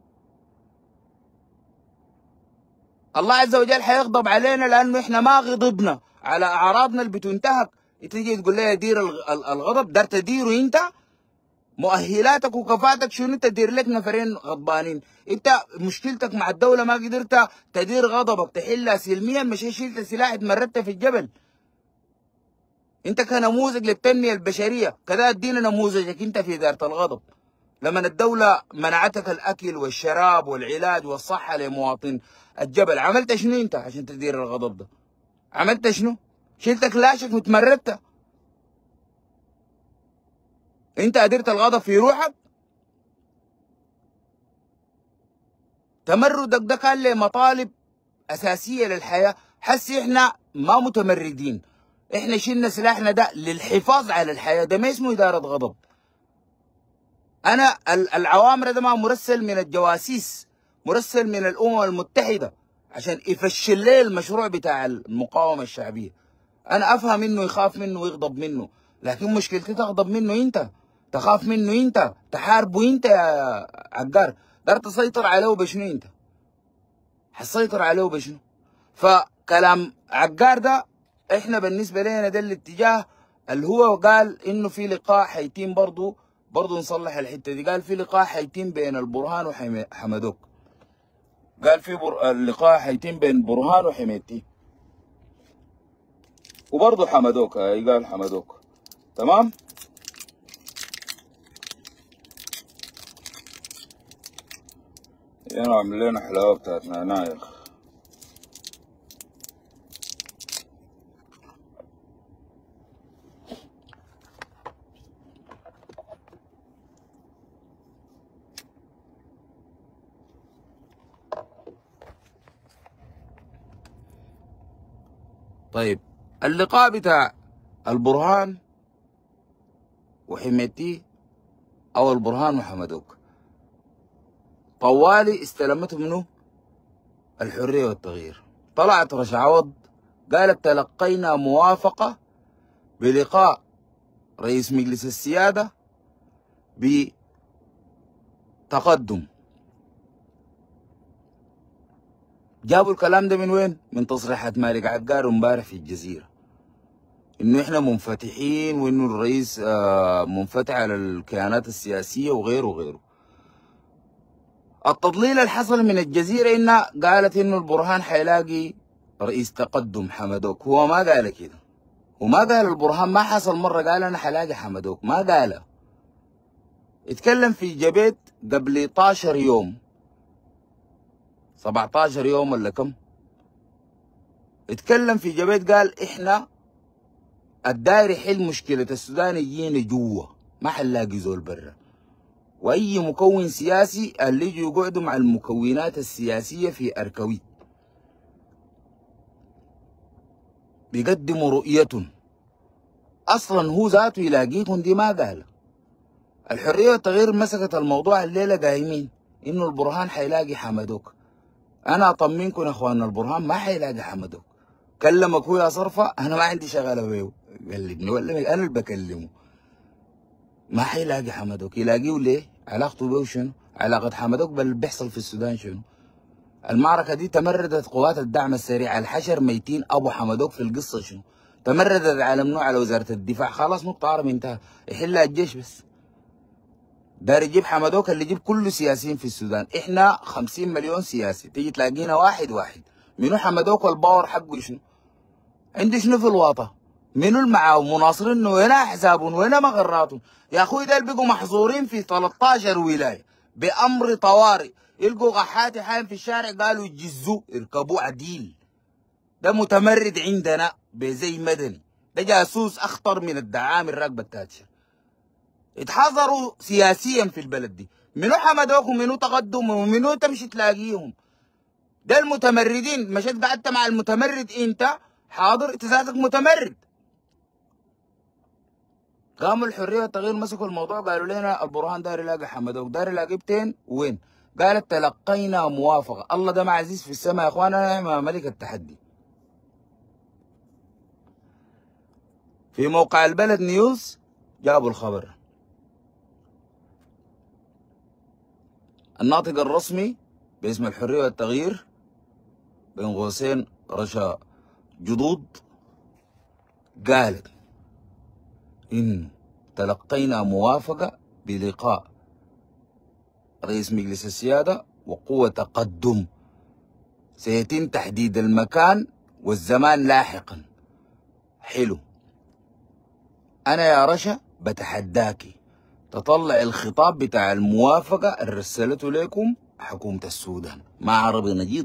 الله عز وجل حيغضب علينا لانه احنا ما غضبنا على اعراضنا اللي بتنتهك. تيجي تقول لي دير الغضب، دار تديره انت؟ مؤهلاتك وكفاءتك شنو تدير لك نفرين غضبانين؟ انت مشكلتك مع الدوله ما قدرت تدير غضبك تحلها سلميا، مش شلت سلاح اتمردت في الجبل. انت كنموذج للتنميه البشريه كذا ادينا نموذجك انت في اداره الغضب. لما الدوله منعتك الاكل والشراب والعلاج والصحه لمواطن الجبل، عملت شنو انت عشان تدير الغضب ده؟ عملت شنو؟ شلت كلاشك وتمردت؟ انت ادرت الغضب في روحك؟ تمردك ده كان له مطالب اساسيه للحياه. حسي احنا ما متمردين، احنا شلنا سلاحنا ده للحفاظ على الحياه، ده ما اسمه اداره غضب. انا العوامر ده ما مرسل من الجواسيس، مرسل من الامم المتحده عشان يفشل لي المشروع بتاع المقاومه الشعبيه. انا افهم انه يخاف منه ويغضب منه، لكن مشكلتي تغضب منه انت، تخاف منه انت، تحاربه انت يا عقار. دار تسيطر عليه بشنو انت؟ حتسيطر عليه بشنو؟ فكلام عقار ده احنا بالنسبه لنا ده الاتجاه اللي هو قال انه في لقاء حيتم برضه نصلح الحته دي. قال في لقاء حيتم بين البرهان وحمدوك، قال في اللقاء حيتم بين برهان وحميدتي وبرضه حمدوك. قال حمدوك تمام. يلا عامل لنا حلاوه بتاعت نعناع يا اخي. طيب اللقاء بتاع البرهان وحميدتي او البرهان وحمدوك طوالي استلمته منه الحريه والتغيير. طلعت رشا عوض قالت تلقينا موافقه بلقاء رئيس مجلس السياده بتقدم. جابوا الكلام ده من وين؟ من تصريحات مالك عقار امبارح في الجزيره، انه احنا منفتحين وانه الرئيس منفتح على الكيانات السياسيه وغيره وغيره. التضليل اللي حصل من الجزيره انها قالت انه البرهان حيلاقي رئيس تقدم حمدوك. هو ما قال كده، وما قال البرهان، ما حصل مرة قال أنا حلاقي حمدوك، ما قالها. اتكلم في جبيت قبل 12 يوم 17 يوم ولا كم، اتكلم في جبيت قال احنا الداير يحل مشكلة السودان يجينا جوا، ما حنلاقي زول برا. واي مكون سياسي اللي يجوا يقعدوا مع المكونات السياسية في أركويت بيقدموا رؤيتهم، اصلا هو ذاته يلاقيكم، دي ما قال. الحرية والتغيير مسكت الموضوع الليلة قايمين انه البرهان حيلاقي حمدوك. انا اطمنكم يا اخوان، البرهان ما حيلاقي حمدوك. كلمك هو يا صرفة، انا ما عندي شغلة بيه، قلبني ولا انا اللي بكلمه. ما حيلاقي حمدوك. يلاقيه ليه؟ علاقته بيه شنو؟ علاقة حمدوك باللي بيحصل في السودان شنو؟ المعركة دي تمردت قوات الدعم السريع، الحشر ميتين ابو حمدوك في القصة شنو؟ تمردت على منو؟ على وزارة الدفاع. خلاص نقطة عربي انتهى، يحلها الجيش بس. دار يجيب حمدوك اللي يجيب كل سياسيين في السودان. احنا 50 مليون سياسي، تيجي تلاقينا واحد واحد. منو حمدوك والباور حقه شنو؟ عنده شنو في الواطة؟ منو المعاو مناصرين؟ وين احزابهم؟ وين مقراتهم؟ يا اخوي دول بقوا محظورين في 13 ولاية بأمر طوارئ. يلقوا غحاتي حايم في الشارع قالوا جزوا اركبوا عديل. ده متمرد عندنا بزي مدني، ده جاسوس اخطر من الدعام الراكبة التاتشر. اتحذروا سياسيا في البلد دي. منو حمدوك ومنو تقدم ومنو تمشي تلاقيهم؟ ده المتمردين. مشيت قعدت مع المتمرد انت حاضر، انت ذاتك متمرد. قاموا الحرية والتغيير مسكوا الموضوع قالوا لنا البرهان داير يلاقي حمدوك، داير يلاقي بتين وين؟ قالت تلقينا موافقة. الله ده ما عزيز في السماء يا اخوانا، انا ملك التحدي. في موقع البلد نيوز جابوا الخبر. الناطق الرسمي باسم الحرية والتغيير بين قوسين رشا جدود قالت إن تلقينا موافقة بلقاء رئيس مجلس السيادة وقوة تقدم، سيتم تحديد المكان والزمان لاحقا. حلو. أنا يا رشا بتحداكي تطلع الخطاب بتاع الموافقة اللي رسلته لكم حكومة السودان مع عربي نجيض.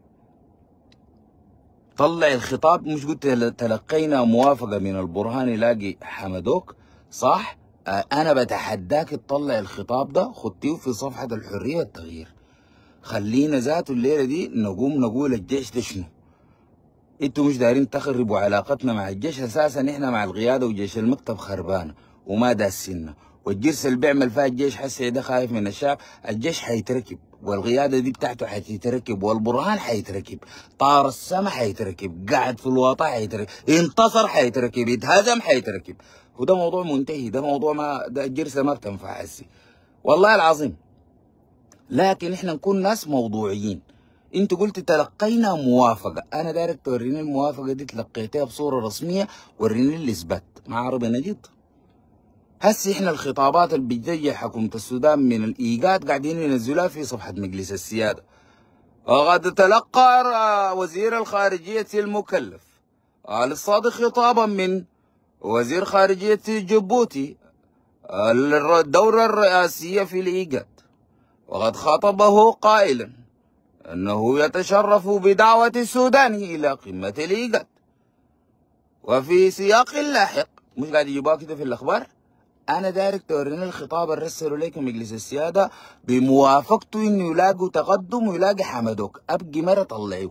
طلع الخطاب. مش قلت تلقينا موافقة من البرهان يلاقي حمدوك؟ صح؟ أنا بتحداك تطلع الخطاب ده، خديه في صفحة الحرية والتغيير. خلينا ذاته الليلة دي نقوم نقول الجيش ده شنو؟ انتوا مش دايرين تخربوا علاقتنا مع الجيش. اساسا احنا مع القيادة وجيش المكتب خربانة وما داسنا، والجرس اللي بيعمل فيها الجيش حسي ده خايف من الشعب. الجيش حيتركب والقيادة دي بتاعته حتتركب والبرهان حيتركب، طار السما حيتركب، قاعد في الوطا حيتركب، انتصر حيتركب، اتهزم حيتركب. وده موضوع منتهي، ده موضوع ما ده الجرس ما بتنفع حسي والله العظيم. لكن احنا نكون ناس موضوعيين. انت قلت تلقينا موافقة، انا دايرك توريني الموافقة دي تلقيتها بصورة رسمية، وريني الاثبات مع عربي نجيض. هسي احنا الخطابات اللي بتجي حكومة السودان من الايجاد قاعدين ينزلوها في صفحة مجلس السيادة. وقد تلقى وزير الخارجية المكلف آل الصادق خطابا من وزير خارجية جيبوتي الدورة الرئاسية في الايجاد، وقد خاطبه قائلا أنه يتشرف بدعوة السودان إلى قمة الإيجاد. وفي سياق لاحق، مش قاعد يجيبوها كده في الأخبار، أنا دايرك توريني الخطاب اللي رسلوا لكم مجلس السيادة بموافقته إنه يلاقوا تقدم ويلاقي حمدوك. أبقي مرة طلعوه،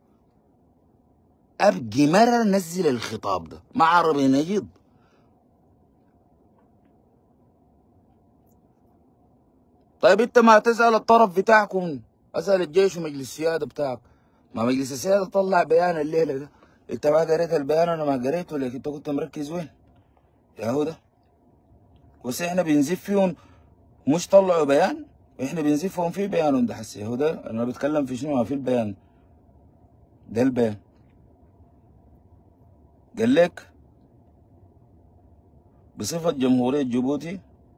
أبقي مرة نزل الخطاب ده مع عربي نجيض. طيب أنت ما تسأل الطرف بتاعكم، اسال الجيش ومجلس السياده بتاعك. ما مجلس السياده طلع بيان الليله ده، انت ما قريت البيان؟ انا ما قريته، لكن انت كنت مركز وين يا هدى؟ بس احنا بنزف فيهم، مش طلعوا بيان احنا بنزفهم في بيانهم ده. حسي يا هدى انا بتكلم في شنو؟ في البيان ده. البيان قال لك بصفه جمهوريه جيبوتي،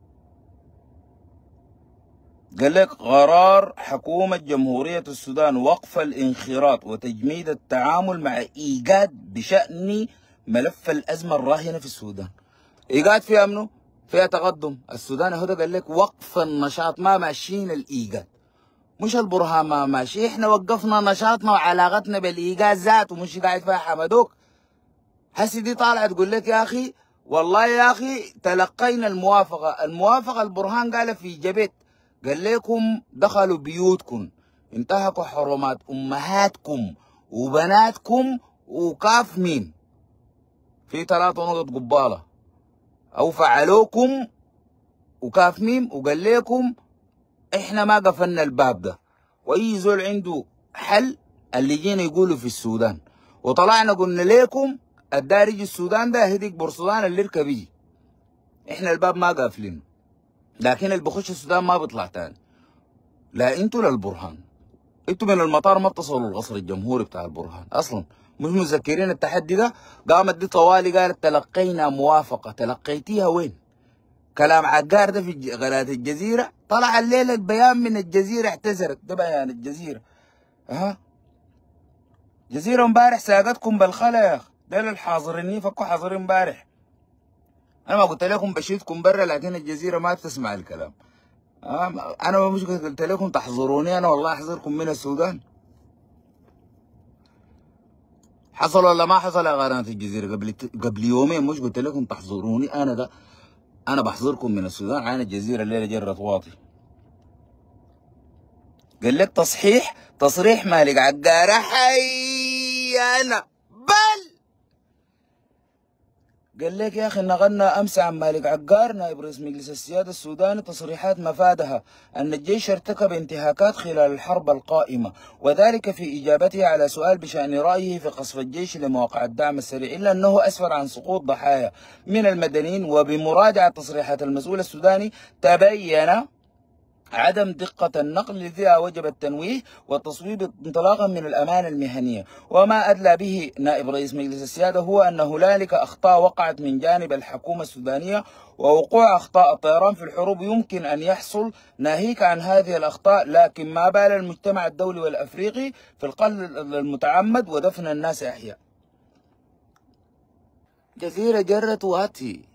قال لك قرار حكومة جمهورية السودان وقف الانخراط وتجميد التعامل مع إيجاد بشأن ملف الازمه الراهنه في السودان. ايجاد فيها منه؟ فيها تقدم. السودان هدى قال لك وقف النشاط، ما ماشيين الايجاد، مش البرهان ما ماشي، احنا وقفنا نشاطنا وعلاقتنا بالايجاد ذاته، مش قاعد فيها حمدوك. هسي دي طالعه تقول لك يا اخي والله يا اخي تلقينا الموافقه البرهان قال في جبت، قال لكم دخلوا بيوتكم، انتهكوا حرمات امهاتكم وبناتكم وكاف مين في 3 نقط قباله، او فعلوكم وكاف ميم، وقال لكم احنا ما قفلنا الباب ده، واي زول عنده حل اللي جينا يقولوا في السودان، وطلعنا قلنا لكم الدارج السودان ده هديك بورسودان اللي يركب يجي، احنا الباب ما قافلينه، لكن اللي بخش السودان ما بيطلع تاني. لا انتوا للبرهان، انتوا من المطار ما بتصلوا القصر الجمهوري بتاع البرهان اصلا، مش متذكرين التحدي ده؟ قامت دي طوالي قالت تلقينا موافقه، تلقيتيها وين؟ كلام عقار ده في قناه الجزيره، طلع الليله البيان من الجزيره اعتذرت، ده بيان الجزيره. جزيره امبارح ساقتكم بالخلا يا اخي، دول الحاضرين فكوا حاضرين امبارح. انا ما قلت لكم بشيتكم برا، لكن الجزيره ما بتسمع الكلام. انا مش قلت لكم تحظروني؟ انا والله احذركم من السودان. حصل ولا ما حصل يا قناه الجزيره؟ قبل يومين مش قلت لكم تحظروني؟ انا بحذركم من السودان عن الجزيره. الليله جرت واطي. قال لك تصريح مالك عقاره حي انا بل. قال لك يا اخي نقلنا امس عن مالك عقار نائب رئيس مجلس السياده السوداني تصريحات مفادها ان الجيش ارتكب انتهاكات خلال الحرب القائمه، وذلك في اجابته على سؤال بشان رايه في قصف الجيش لمواقع الدعم السريع، الا انه اسفر عن سقوط ضحايا من المدنيين. وبمراجعه تصريحات المسؤول السوداني تبين عدم دقة النقل لذا وجب التنويه والتصويب انطلاقا من الأمانة المهنية. وما أدلى به نائب رئيس مجلس السيادة هو أن هنالك أخطاء وقعت من جانب الحكومة السودانية، ووقوع أخطاء الطيران في الحروب يمكن أن يحصل ناهيك عن هذه الأخطاء، لكن ما بال المجتمع الدولي والأفريقي في القتل المتعمد ودفن الناس أحياء. جزيرة جرت واتي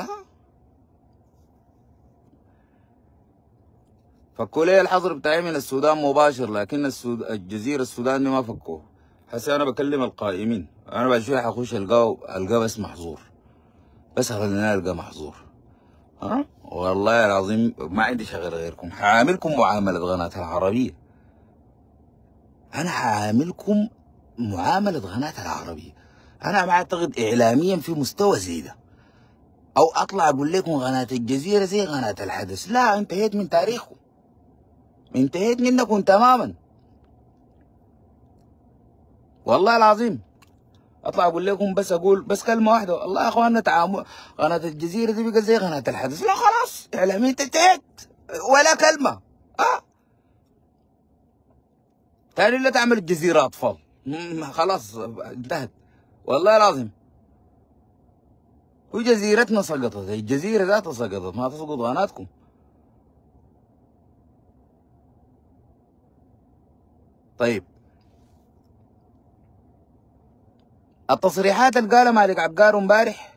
فكوا لي الحظر بتاعي من السودان مباشر، لكن الجزيرة السودان دي ما فكوه. هسه انا بكلم القائمين، انا بعد شويه حخش القاه بس محظور، بس خلينا القى محظور. والله العظيم ما عندي شغل غيركم، حعاملكم معاملة قناة العربية. انا حعاملكم معاملة قناة العربية. انا ما اعتقد اعلاميا في مستوى زي ده، او اطلع اقول لكم قناة الجزيرة زي قناة الحدث. لا، انتهيت من تاريخكم، انتهيت منكم تماما والله العظيم. اطلع اقول لكم اقول بس كلمه واحده، والله يا اخواننا قناه الجزيره دي بقت زي قناه الحدث. لا خلاص اعلاميا انتهيت، ولا كلمه. تاني لا تعمل الجزيره اطفال، خلاص انتهت والله العظيم. وجزيرتنا سقطت، الجزيره ذاتها سقطت، ما تسقط قناتكم. طيب التصريحات اللي قالها مالك عقار امبارح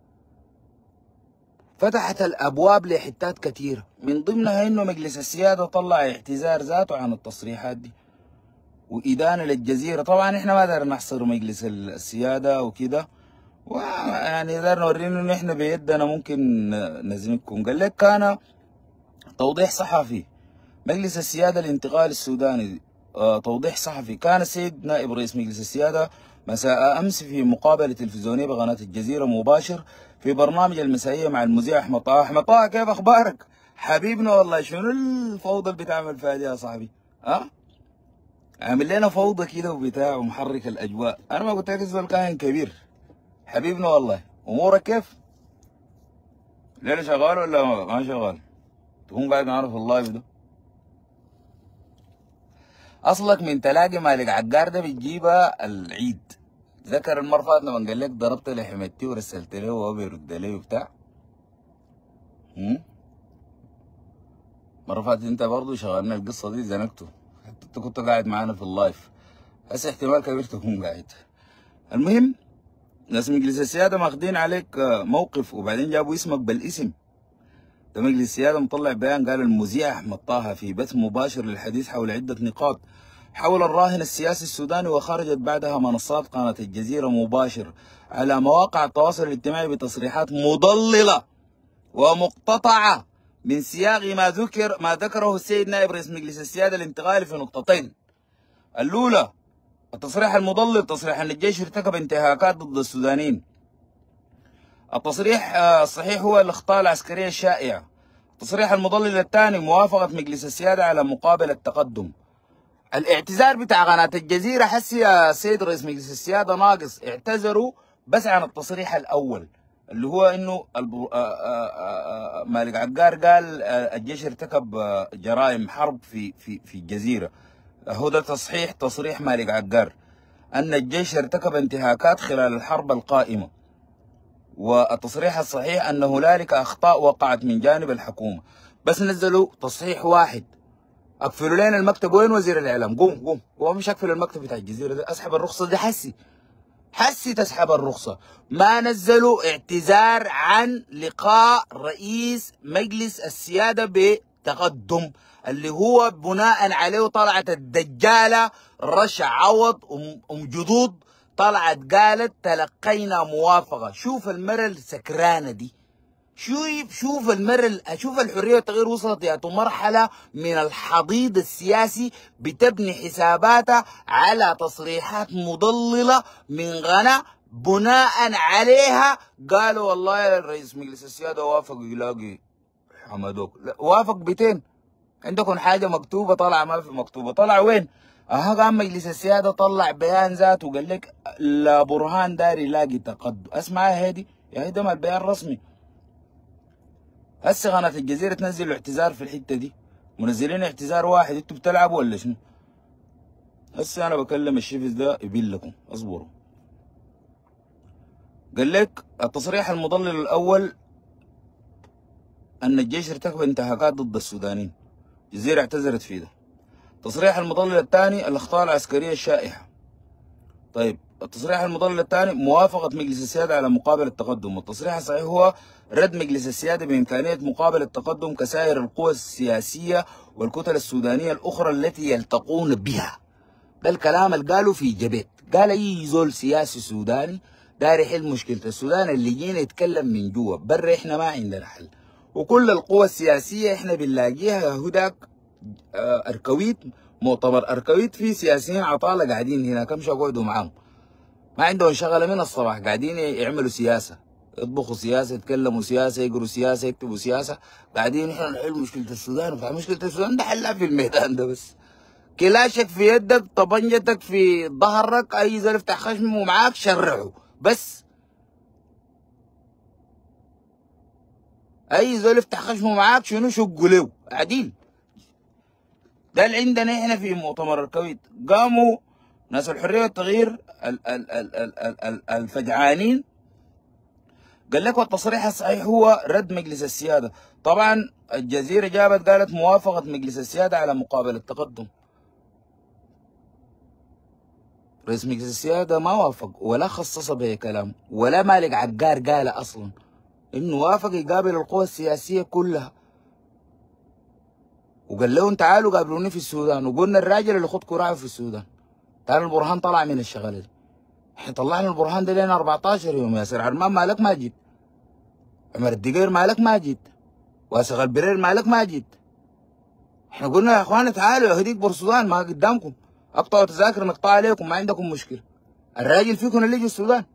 فتحت الابواب لحتات كثيره، من ضمنها انه مجلس السياده طلع اعتذار ذاته عن التصريحات دي وادانه للجزيره. طبعا احنا ما دارنا نحصر مجلس السياده وكده، ويعني دارنا نورينا انه احنا بيدنا ممكن نزنقكم. قال لك كان توضيح صحفي مجلس السياده الانتقالي السوداني، توضيح صحفي. كان السيد نائب رئيس مجلس السياده مساء امس في مقابله تلفزيونيه بقناه الجزيره مباشر في برنامج المسائيه مع المذيع احمد طه. احمد طه كيف اخبارك؟ حبيبنا والله. شنو الفوضى اللي بتعمل فيها دي يا صاحبي؟ عامل لنا فوضى كده وبتاع ومحرك الاجواء. انا ما قلت لك الزول كان كبير حبيبنا والله. امورك كيف؟ ليلة شغال ولا ما شغال؟ تكون قاعد معنا في اللايف ده. اصلك من تلاقي مالك عقار ده بتجيبها العيد. ذكر المره فاتت لما قال لك ضربت لحمتي ورسلت له وهو بيرد لي وبتاع. مرة فاتت انت برضه شغلنا القصة دي زنقته، انت كنت قاعد معانا في اللايف، هسه احتمال كبير تكون قاعد. المهم ناس مجلس السيادة ماخدين عليك موقف، وبعدين جابوا اسمك بالاسم. ده مجلس السيادة مطلع بيان قال المذيع أحمد طه في بث مباشر للحديث حول عدة نقاط حول الراهن السياسي السوداني، وخرجت بعدها منصات قناة الجزيرة مباشر على مواقع التواصل الاجتماعي بتصريحات مضللة ومقتطعة من سياق ما ذكره السيد نائب رئيس مجلس السيادة الانتقالي في نقطتين. الأولى التصريح المضلل، تصريح أن الجيش ارتكب انتهاكات ضد السودانيين. التصريح الصحيح هو الأخطاء العسكرية الشائعة. التصريح المضلل الثاني موافقة مجلس السيادة على مقابل التقدم. الاعتذار بتاع قناة الجزيرة حسي يا سيد رئيس مجلس السيادة ناقص، اعتذروا بس عن التصريح الأول اللي هو إنه مالك عقار قال الجيش ارتكب جرائم حرب في الجزيرة. هو ده تصريح مالك عقار أن الجيش ارتكب انتهاكات خلال الحرب القائمة. والتصريح الصحيح أن هنالك أخطاء وقعت من جانب الحكومة. بس نزلوا تصحيح واحد، اقفلوا لنا المكتب. وين وزير الاعلام؟ قوم هو مش اقفل المكتب بتاع الجزيره ده، اسحب الرخصه دي. حسي تسحب الرخصه. ما نزلوا اعتذار عن لقاء رئيس مجلس السياده بتقدم اللي هو بناء عليه طلعت الدجاله رشا عوض ام جدود طلعت قالت تلقينا موافقه. شوف المره السكرانه دي، شوف شوف الحريه والتغيير وصلت يا مرحله من الحضيض السياسي بتبني حساباتها على تصريحات مضلله من غنى، بناء عليها قالوا والله رئيس مجلس السياده وافق يلاقي حمدوك. لا وافق بتين؟ عندكم حاجه مكتوبه طالعه؟ ما في مكتوبه. طلع وين؟ قام مجلس السياده طلع بيان ذاته وقال لك لا برهان داري يلاقي تقدم. اسمعها هادي يا ده ما البيان رسمي. هسه قناة الجزيرة تنزلوا اعتذار في الحتة دي، منزلين اعتذار واحد. انتوا بتلعبوا ولا شنو؟ هسه انا بكلم الشيفز ده يبين لكم، اصبروا. قال لك التصريح المضلل الاول ان الجيش ارتكب انتهاكات ضد السودانيين، الجزيرة اعتذرت فيه ده. التصريح المضلل الثاني الاخطاء العسكرية الشائعة. طيب التصريح المضلل الثاني موافقة مجلس السيادة على مقابل التقدم. والتصريح الصحيح هو رد مجلس السيادة بإمكانية مقابلة التقدم كسائر القوى السياسية والكتل السودانية الأخرى التي يلتقون بها. ده الكلام اللي قالوا في جبيت. قال أي زول سياسي سوداني داير يحل مشكلة السودان اللي جينا يتكلم من جوا، برا إحنا ما عندنا حل. وكل القوى السياسية إحنا بنلاقيها هداك أركويت، مؤتمر أركويت فيه سياسيين عطالة قاعدين هنا، كم قعدوا معاهم ما عندهم شغله من الصباح، قاعدين يعملوا سياسه، يطبخوا سياسه، يتكلموا سياسه، يقروا سياسه، يكتبوا سياسه. قاعدين احنا نحل مشكله السودان. مشكله السودان ده حلها في الميدان ده بس. كلاشك في يدك، طبنجتك في ظهرك، اي زول يفتح خشمه معاك شرعه بس. اي زول يفتح خشمه معاك شنو شقوا له قاعدين. ده اللي عندنا احنا في مؤتمر الكويت. قاموا ناس الحريه والتغيير الفجعانين قال لك والتصريح الصحيح هو رد مجلس السيادة. طبعا الجزيرة جابت قالت موافقة مجلس السيادة على مقابل التقدم. رئيس مجلس السيادة ما وافق ولا خصص به كلام، ولا مالك عقار قال أصلا إنه وافق يقابل القوى السياسية كلها. وقال لهم تعالوا قابلوني في السودان، وقلنا الراجل اللي خد كراعه في السودان. تعالوا البرهان طلع من الشغلة دي. احنا طلعنا البرهان ده لنا 14 يوم. ياسر عرمان مالك ما جيت، عمر الدقير مالك ما جيت، واسغ البرير مالك ما جيت. احنا قلنا يا اخوانا تعالوا يا هديك بورسودان ما قدامكم، اقطعوا تذاكر نقطع عليكم ما عندكم مشكله. الراجل فيكم اللي يجي السودان.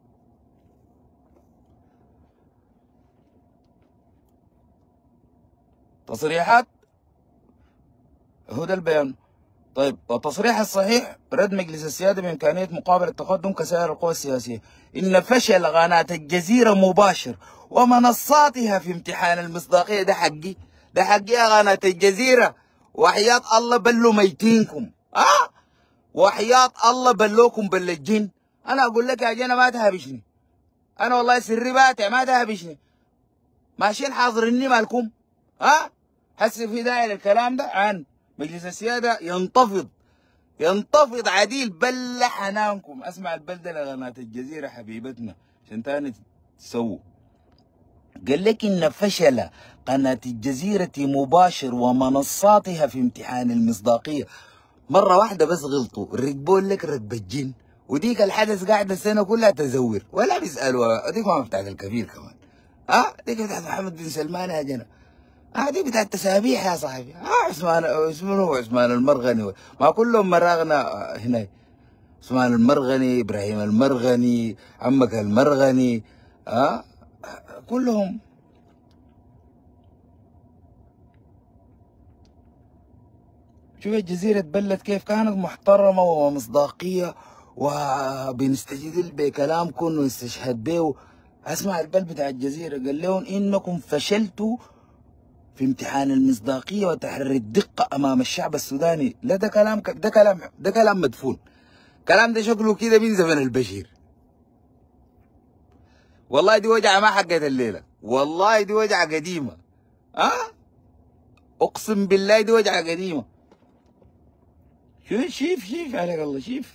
تصريحات هو ده البيان. طيب التصريح الصحيح رد مجلس السيادة بإمكانية مقابلة التقدم كسائر القوى السياسية. إن فشل قناة الجزيرة مباشر ومنصاتها في امتحان المصداقية. ده حقي، ده حقي يا قناة الجزيرة. وحياة الله بلوا ميتينكم، وحياة الله بلوكم بلجين. أنا أقول لك يا جنة ما تهبشني، أنا والله سري باتع ما تهبشني. ماشيين حاضريني مالكم. هسه في داعي للكلام ده عن مجلس السيادة ينتفض ينتفض عديل بل حنانكم. اسمع البلده لقناه الجزيره حبيبتنا عشان تاني تسووا. قال لك ان فشل قناه الجزيره مباشر ومنصاتها في امتحان المصداقيه. مره واحده بس غلطوا ركبوا لك ركب الجن، وديك الحدث قاعده السنه كلها تزور ولا بيسالوا. ديك ما بتاعت الكبير كمان، ديك بتاعت محمد بن سلمان يا جنى، دي بتاعت تسابيح يا صاحبي. عثمان اسمه عثمان المرغني، ما كلهم مراغنا هنا. عثمان المرغني، ابراهيم المرغني، عمك المرغني، كلهم. شوف الجزيرة بلد كيف كانت محترمة ومصداقية وبنستجدل بكلامكم ونستشهد به. اسمع البلد بتاع الجزيرة قال لهم انكم فشلتوا في امتحان المصداقية وتحري الدقة امام الشعب السوداني. لا ده كلام مدفون. كلام ده شكله كده من زمن البشير. والله دي وجعة ما حقت الليلة، والله دي وجعة قديمة. اقسم بالله دي وجعة قديمة. شوف عليك الله. شوف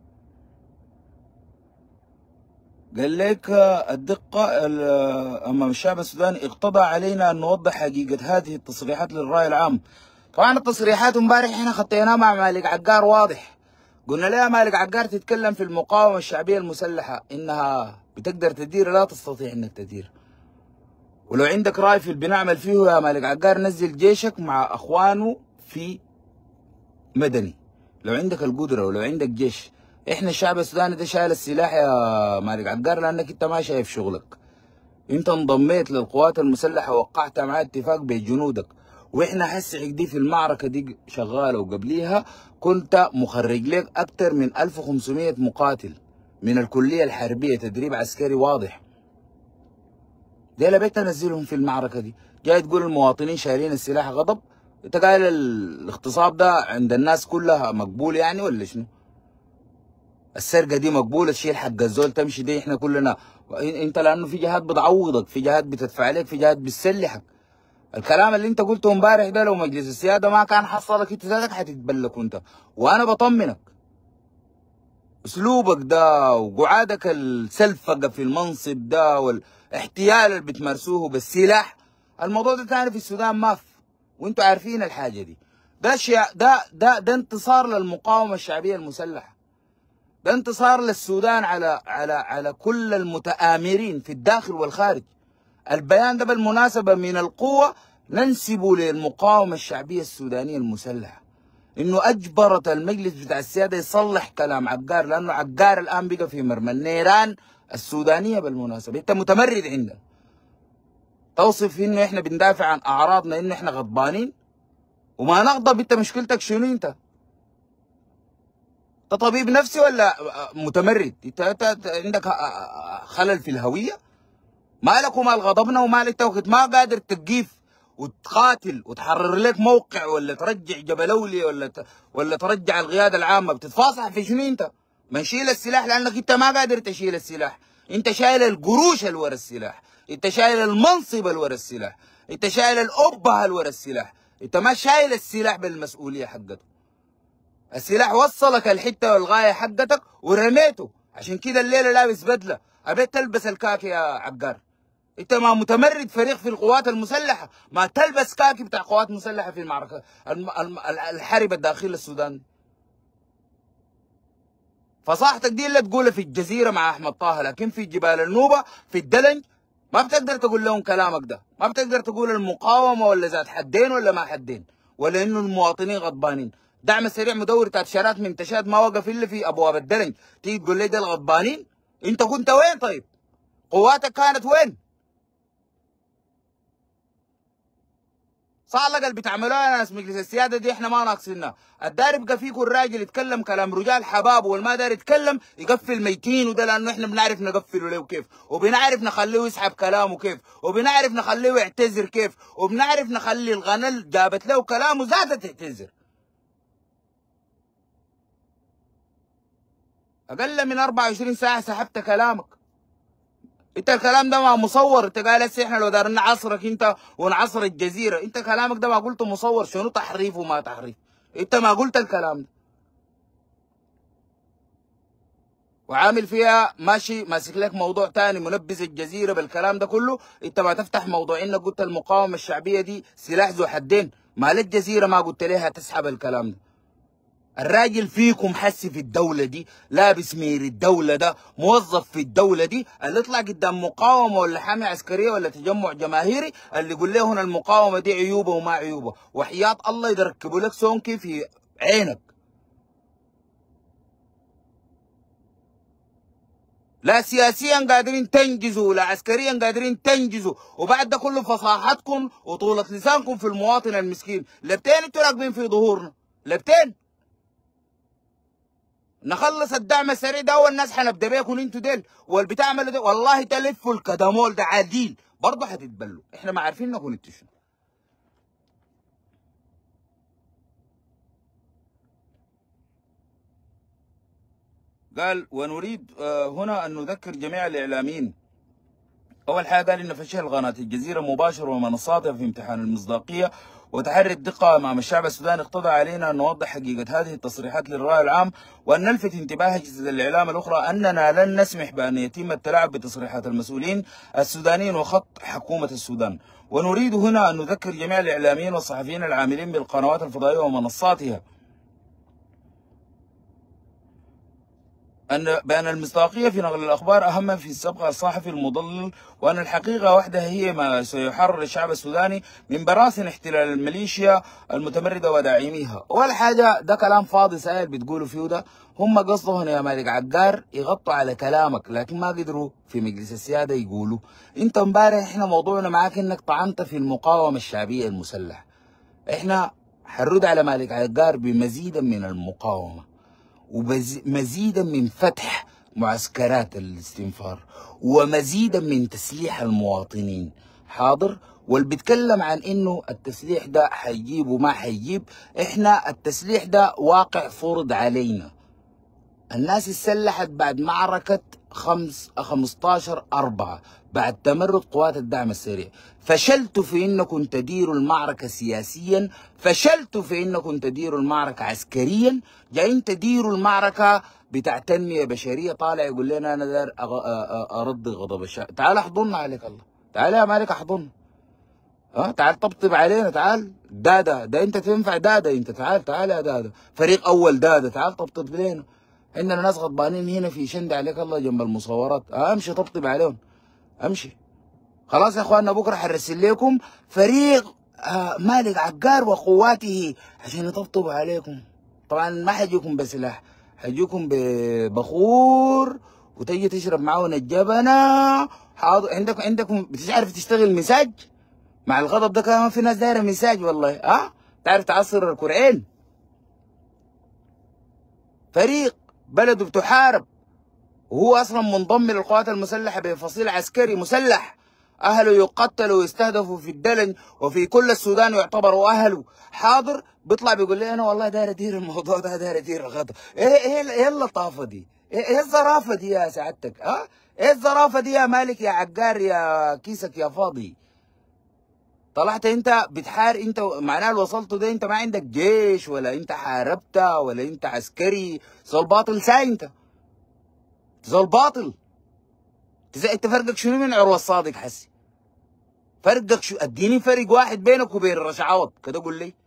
قال لك الدقة أمام الشعب السوداني اقتضى علينا أن نوضح حقيقة هذه التصريحات للرأي العام. طبعا التصريحات امبارح احنا خطيناها مع مالك عقار واضح. قلنا لها مالك عقار تتكلم في المقاومة الشعبية المسلحة إنها بتقدر تدير، لا تستطيع إنك تدير. ولو عندك رأي في اللي بنعمل فيه يا مالك عقار نزل جيشك مع أخوانه في مدني. لو عندك القدرة ولو عندك جيش. احنا الشعب السوداني ده شايل السلاح يا مالك عقار لانك انت ما شايف شغلك. انت انضميت للقوات المسلحة ووقعت معاه اتفاق بجنودك، واحنا هسه عقدي في المعركة دي شغالة، وقبليها كنت مخرج لك اكتر من 1500 مقاتل من الكلية الحربية تدريب عسكري واضح. دي بيت انزلهم في المعركة دي. جاي تقول المواطنين شايلين السلاح غضب؟ انت قايل الاغتصاب ده عند الناس كلها مقبول يعني ولا شنو؟ السرقه دي مقبوله، تشيل حق الزول تمشي دي احنا كلنا. انت لانه في جهات بتعوضك، في جهات بتدفع لك، في جهات بتسلحك. الكلام اللي انت قلته امبارح ده لو مجلس السياده ما كان حصلك انت ذاتك حتتبلك انت. وانا بطمنك اسلوبك ده وقعادك السلفقه في المنصب ده والاحتيال اللي بتمارسوه بالسلاح، الموضوع ده تاني في السودان ما في، وانتوا عارفين الحاجه دي. ده شيء ده انتصار للمقاومه الشعبيه المسلحه. ده انتصار للسودان على كل المتآمرين في الداخل والخارج. البيان ده بالمناسبه من القوه ننسبه للمقاومه الشعبيه السودانيه المسلحه، انه اجبرت المجلس بتاع السياده يصلح كلام عقار، لانه عقار الان بقى في مرمى النيران السودانيه. بالمناسبه انت متمرد عندنا توصف انه احنا بندافع عن اعراضنا انه احنا غضبانين وما نغضب. انت مشكلتك شنو؟ انت طبيب نفسي ولا متمرد؟ انت عندك خلل في الهويه؟ مالك ومال غضبنا ومال انت وقت ما قادر تقيف وتقاتل وتحرر لك موقع ولا ترجع جبلولي ولا ترجع القياده العامه، بتتفاصح في شنو انت؟ ما نشيل السلاح لانك انت ما قادر تشيل السلاح. انت شايل القروش اللي ورا السلاح، انت شايل المنصب اللي ورا السلاح، انت شايل الأبهة اللي ورا السلاح، انت ما شايل السلاح بالمسؤوليه حقته. السلاح وصلك الحته والغايه حقتك ورميته. عشان كده الليله لابس بدله، ابيت تلبس الكاكي يا عقار. انت ما متمرد فريق في القوات المسلحه، ما تلبس كاكي بتاع قوات مسلحه في المعركه الحرب الداخل السودان. فصاحتك دي اللي تقولها في الجزيره مع احمد طه، لكن في جبال النوبه في الدلنج ما بتقدر تقول لهم كلامك ده. ما بتقدر تقول المقاومه ولا ذات حدين ولا ما حدين، ولا انه المواطنين غضبانين. دعم السريع مدور تاتشارات من تشاد ما وقف الا في ابواب الدلنج، تيجي تقول لي ده الغضبانين؟ انت كنت وين طيب؟ قواتك كانت وين؟ صعلقه اللي بتعملوها ناس مجلس السياده دي احنا ما ناقصينها. الدار يبقى فيكم الراجل يتكلم كلام رجال حباب، والما دار يتكلم يقفل ميتين، وده لانه احنا بنعرف نقفله له كيف، وبنعرف نخليه يسحب كلامه كيف، وبنعرف نخليه يعتذر كيف، وبنعرف نخلي الغنل جابت له كلامه ذاتها تعتذر. اقل من 24 ساعه سحبت كلامك. انت الكلام ده ما مصور. انت قال هسه احنا لو دارنا نعصرك انت ونعصر الجزيره، انت كلامك ده ما قلته مصور. شنو تحريف وما تحريف؟ انت ما قلت الكلام ده. وعامل فيها ماشي ماسك لك موضوع تاني منبذ الجزيره بالكلام ده كله. انت ما تفتح موضوع انك قلت المقاومه الشعبيه دي سلاح ذو حدين، ما للجزيره ما قلت لها تسحب الكلام ده. الراجل فيكم حسي في الدولة دي لابس مير الدولة ده موظف في الدولة دي اللي يطلع قدام مقاومة ولا حامية عسكرية ولا تجمع جماهيري اللي يقول له هنا المقاومة دي عيوبة وما عيوبة، وحياة الله يركبوا لك سونكي في عينك. لا سياسيا قادرين تنجزوا ولا عسكريا قادرين تنجزوا، وبعد ده كله فصاحتكم وطولة لسانكم في المواطن المسكين. لبتين انتوا راكبين في ظهورنا، لبتين نخلص الدعم السريع ده والناس حنبدا بيكم انتوا ديل والبتاع عملوا ده. والله تلفوا الكدامول ده عديل برضه هتتبلوا، احنا ما عارفين انكم انتوا شنو. قال ونريد هنا ان نذكر جميع الاعلاميين. اول حاجه قال ان فشل قناه الجزيره مباشره ومنصاتها في امتحان المصداقيه وتحري الدقه امام الشعب السوداني اقتضى علينا ان نوضح حقيقه هذه التصريحات للراي العام، وان نلفت انتباه اجهزه الاعلام الاخرى اننا لن نسمح بان يتم التلاعب بتصريحات المسؤولين السودانيين وخط حكومه السودان. ونريد هنا ان نذكر جميع الاعلاميين والصحفيين العاملين بالقنوات الفضائيه ومنصاتها بأن المصداقية في نقل الأخبار أهم في السبق الصحفي المضلل، وأن الحقيقة وحدها هي ما سيحرر الشعب السوداني من براثن احتلال الميليشيا المتمردة وداعميها. ولا حاجة ده كلام فاضي سائل بتقولوا فيه ده. هم قصدهم يا مالك عقار يغطوا على كلامك، لكن ما قدروا في مجلس السيادة يقولوا. انت امبارح احنا موضوعنا معاك انك طعنت في المقاومة الشعبية المسلحة. احنا حنرد على مالك عقار بمزيد من المقاومة ومزيدا من فتح معسكرات الاستنفار ومزيدا من تسليح المواطنين. حاضر. واللي بيتكلم عن انه التسليح ده حيجيب وما حيجيب، احنا التسليح ده واقع فرض علينا. الناس اتسلحت بعد معركة 15/4 بعد تمرد قوات الدعم السريع. فشلتوا في انكم تديروا المعركة سياسيا، فشلتوا في انكم تديروا المعركة عسكريا، جايين تديروا المعركة بتاع تنمية بشرية. طالع يقول لنا انا داير ارد غضب الشعب. تعال احضننا عليك الله، تعال يا مالك احضننا. تعال طبطب علينا، تعال دادا ده انت تنفع دادا انت، تعال يا دادا فريق اول دادا، تعال طبطب لنا. عندنا ناس غضبانين هنا في شند عليك الله جنب المصورات. امشي طبطب عليهم، امشي. خلاص يا اخواننا بكره حنرسل لكم فريق مالك عقار وقواته عشان يطبطبوا عليكم. طبعا ما حيجيكم بسلاح، حيجيكم ببخور وتجي تشرب معاهم الجبنه. حاضر. عندكم بتعرف تشتغل مساج مع الغضب ده كمان. في ناس دايره مساج والله. تعرف تعصر الكرعين. فريق بلده بتحارب وهو اصلا منضم للقوات المسلحه بفصيل عسكري مسلح، اهله يقتلوا ويستهدفوا في الدلن وفي كل السودان يعتبروا اهله. حاضر. بيطلع بيقول لي انا والله داير ادير الموضوع ده، داير ادير الغضب. ايه اللطافه دي؟ ايه الظرافه دي يا سعادتك؟ ايه الظرافه دي يا مالك يا عقار يا كيسك يا فاضي؟ طلعت انت بتحار، انت معناه اللي وصلته ده انت ما عندك جيش ولا انت حاربت ولا انت عسكري. زول باطل ساي انت، زول باطل. انت فرقك شنو من عروه الصادق حسي؟ فرقك شو؟ اديني فرق واحد بينك وبين الرشعوط كده.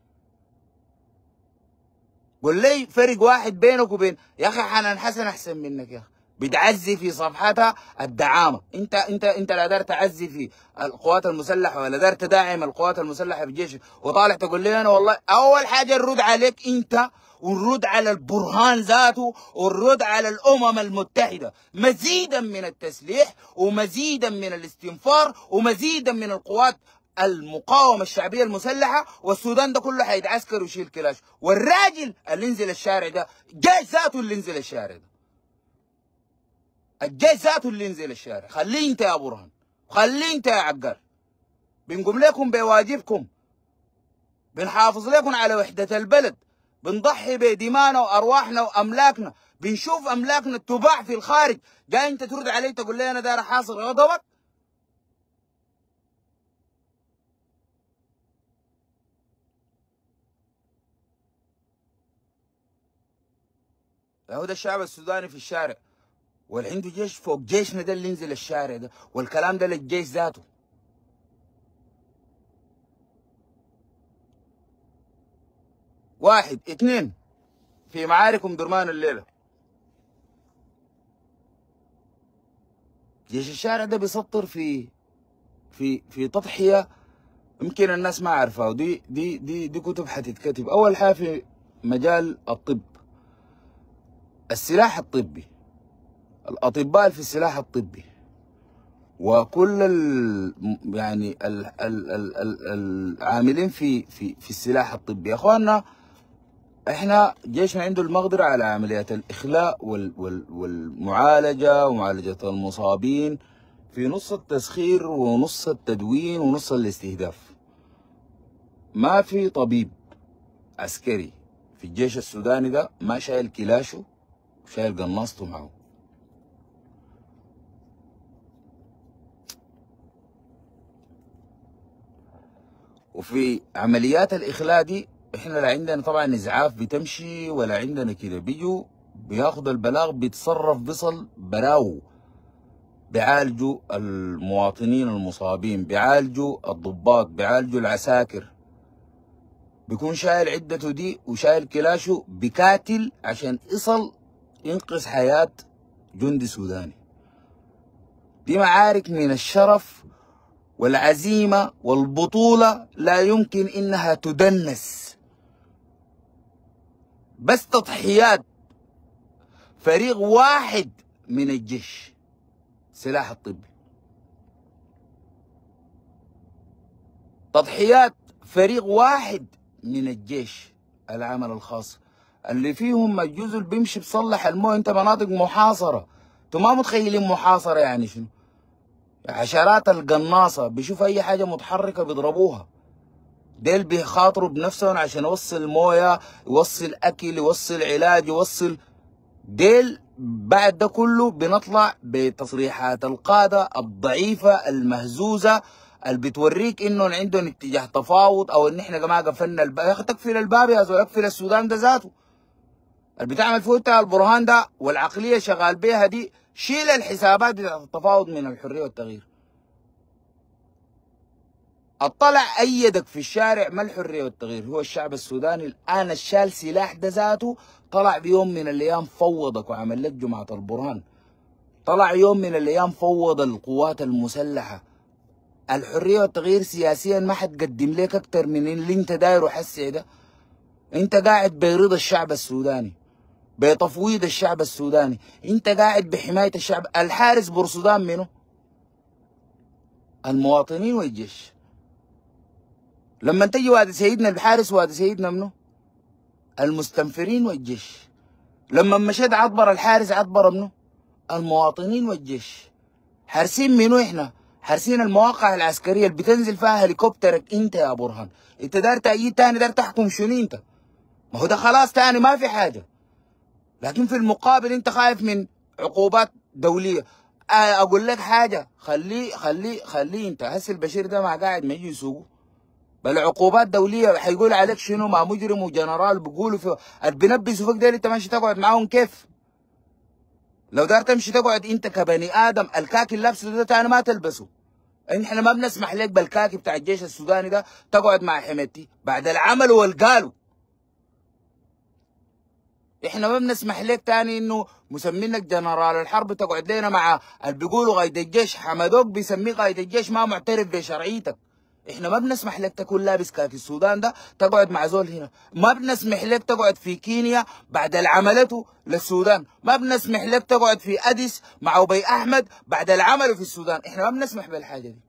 قول لي فرق واحد بينك وبين يا اخي حنان حسن احسن منك يا اخي. بتعزي في صفحتها الدعامه. انت لا دار تعزي في القوات المسلحه ولا دار تدعم القوات المسلحه بالجيش، وطالع تقول لي انا والله. اول حاجه نرد عليك انت، ونرد على البرهان ذاته، ونرد على الامم المتحده. مزيدا من التسليح ومزيدا من الاستنفار ومزيدا من القوات المقاومه الشعبيه المسلحه، والسودان ده كله حيتعسكر ويشيل كلاش. والراجل اللي ينزل الشارع ده جيش ذاته اللي ينزل الشارع ده، الجيش ذاته اللي ينزل الشارع. خليه انت يا برهان، خليه انت يا عقار. بنقوم لكم بواجبكم، بنحافظ لكم على وحده البلد، بنضحي بدمانا وارواحنا واملاكنا، بنشوف املاكنا تباع في الخارج. جاي انت ترد علي تقول لي انا داير احاصر غضبك؟ هو ده الشعب السوداني في الشارع. واللي عنده جيش فوق جيشنا ده اللي ينزل الشارع ده، والكلام ده للجيش ذاته. واحد اتنين، في معارك ام درمان الليله جيش الشارع ده بيسطر في تضحيه يمكن الناس ما عارفها، ودي كتب حتتكتب. اول حاجه في مجال الطب، السلاح الطبي، الاطباء في السلاح الطبي، وكل يعني العاملين في السلاح الطبي. يا اخواننا، احنا جيشنا عنده المقدره على عمليات الاخلاء والمعالجه ومعالجه المصابين في نص التسخير ونص التدوين ونص الاستهداف. ما في طبيب عسكري في الجيش السوداني ده ما شايل كلاشه وشايل قناصته معه. وفي عمليات الإخلاء دي احنا لا عندنا طبعا إسعاف بتمشي ولا عندنا كده، بيجوا بياخدوا البلاغ بيتصرف بيصل براو، بيعالجوا المواطنين المصابين، بيعالجوا الضباط، بيعالجوا العساكر. بيكون شايل عدته دي وشايل كلاشه بكاتل عشان يصل ينقذ حياة جندي سوداني. دي معارك من الشرف والعزيمة والبطولة لا يمكن إنها تدنس. بس تضحيات فريق واحد من الجيش سلاح الطبي، تضحيات فريق واحد من الجيش العمل الخاص، اللي فيهم الجزء اللي بيمشي بيصلح المويه. انت مناطق محاصرة، انتوا ما متخيلين محاصرة يعني شنو. عشرات القناصة بيشوف اي حاجة متحركة بيضربوها. ديل بيخاطروا بنفسهم عشان يوصل مويه، يوصل اكل، يوصل علاج، يوصل. ديل بعد ده كله بنطلع بتصريحات القادة الضعيفة المهزوزة اللي بتوريك انه عندهم اتجاه تفاوض، او ان احنا ما قفلنا الباب. يا اخي تقفل الباب يا زول، اقفل السودان ده ذاته. اللي بتعمل فيه انت البرهان ده والعقلية شغال بيها دي، شيل الحسابات بتاعت التفاوض من الحرية والتغيير. اطلع ايدك في الشارع ما الحريه والتغيير، هو الشعب السوداني الان الشال سلاح ده ذاته طلع بيوم من الايام فوضك وعمل لك جمعه البرهان، طلع يوم من الايام فوض القوات المسلحه. الحريه والتغيير سياسيا ما حتقدم لك اكتر من اللي انت دايره حسي ده. انت قاعد برضا الشعب السوداني، بتفويض الشعب السوداني، انت قاعد بحمايه الشعب. الحارس بورسودان منه؟ المواطنين والجيش. لما تجي وادي سيدنا الحارس وادي سيدنا منه؟ المستنفرين والجيش. لما مشيت عطبر الحارس عطبر منه؟ المواطنين والجيش. حارسين منو احنا؟ حارسين المواقع العسكريه اللي بتنزل فيها هليكوبترك انت يا برهان. انت دار تأييد تاني، دار تحكم شنو انت؟ ما هو ده خلاص تاني ما في حاجه. لكن في المقابل انت خايف من عقوبات دوليه. اقول لك حاجه، خليه انت هسه البشير ده ما قاعد ما يجي يسوقه. بل عقوبات دوليه حيقول عليك شنو؟ مع مجرم وجنرال بيقولوا في اللي بينبسوا فيك ديل انت ماشي تقعد معاهم كيف؟ لو دار تمشي تقعد انت كبني ادم الكاكي اللابسه ده تاني ما تلبسه. احنا ما بنسمح لك بالكاكي بتاع الجيش السوداني ده تقعد مع حميتي بعد العمل والقالوا. احنا ما بنسمح لك تاني انه مسمينك جنرال الحرب تقعد لنا مع اللي بيقولوا قايد الجيش. حمدوك بيسميه قايد الجيش ما معترف بشرعيتك. احنا ما بنسمح لك تكون لابس كاكي السودان ده تقعد مع زول هنا. ما بنسمح لك تقعد في كينيا بعد العملته للسودان. ما بنسمح لك تقعد في اديس مع ابي احمد بعد العمل في السودان. احنا ما بنسمح بالحاجه دي.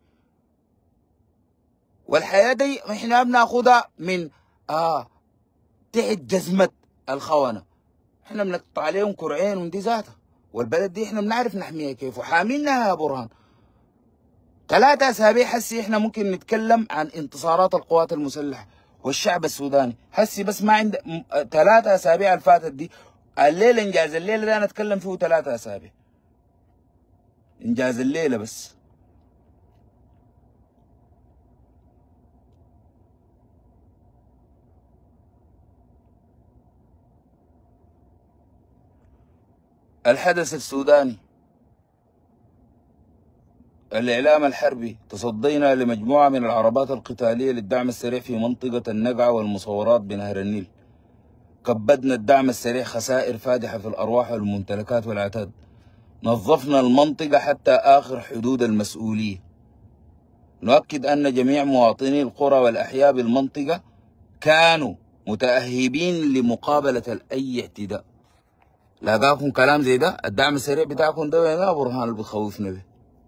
والحياه دي احنا بناخدها من تحت جزمه الخونه. احنا بنقطع عليهم كرعين ودي ذاتها. والبلد دي احنا بنعرف نحميها كيف وحامينها يا برهان. 3 أسابيع حسي احنا ممكن نتكلم عن انتصارات القوات المسلحة والشعب السوداني. حسي بس ما عند 3 أسابيع الفاتت دي. الليلة انجاز الليلة ده انا اتكلم فيه 3 أسابيع. انجاز الليلة بس. الحدث السوداني الإعلام الحربي تصدينا لمجموعة من العربات القتالية للدعم السريع في منطقة النقعة والمصورات بنهر النيل. كبدنا الدعم السريع خسائر فادحة في الأرواح والممتلكات والعتاد. نظفنا المنطقة حتى آخر حدود المسؤولية. نؤكد أن جميع مواطني القرى والأحياء بالمنطقة كانوا متأهبين لمقابلة أي اعتداء. لاقاكم كلام زي ده؟ الدعم السريع بتاعكم ده وين برهان اللي بتخوفنا به؟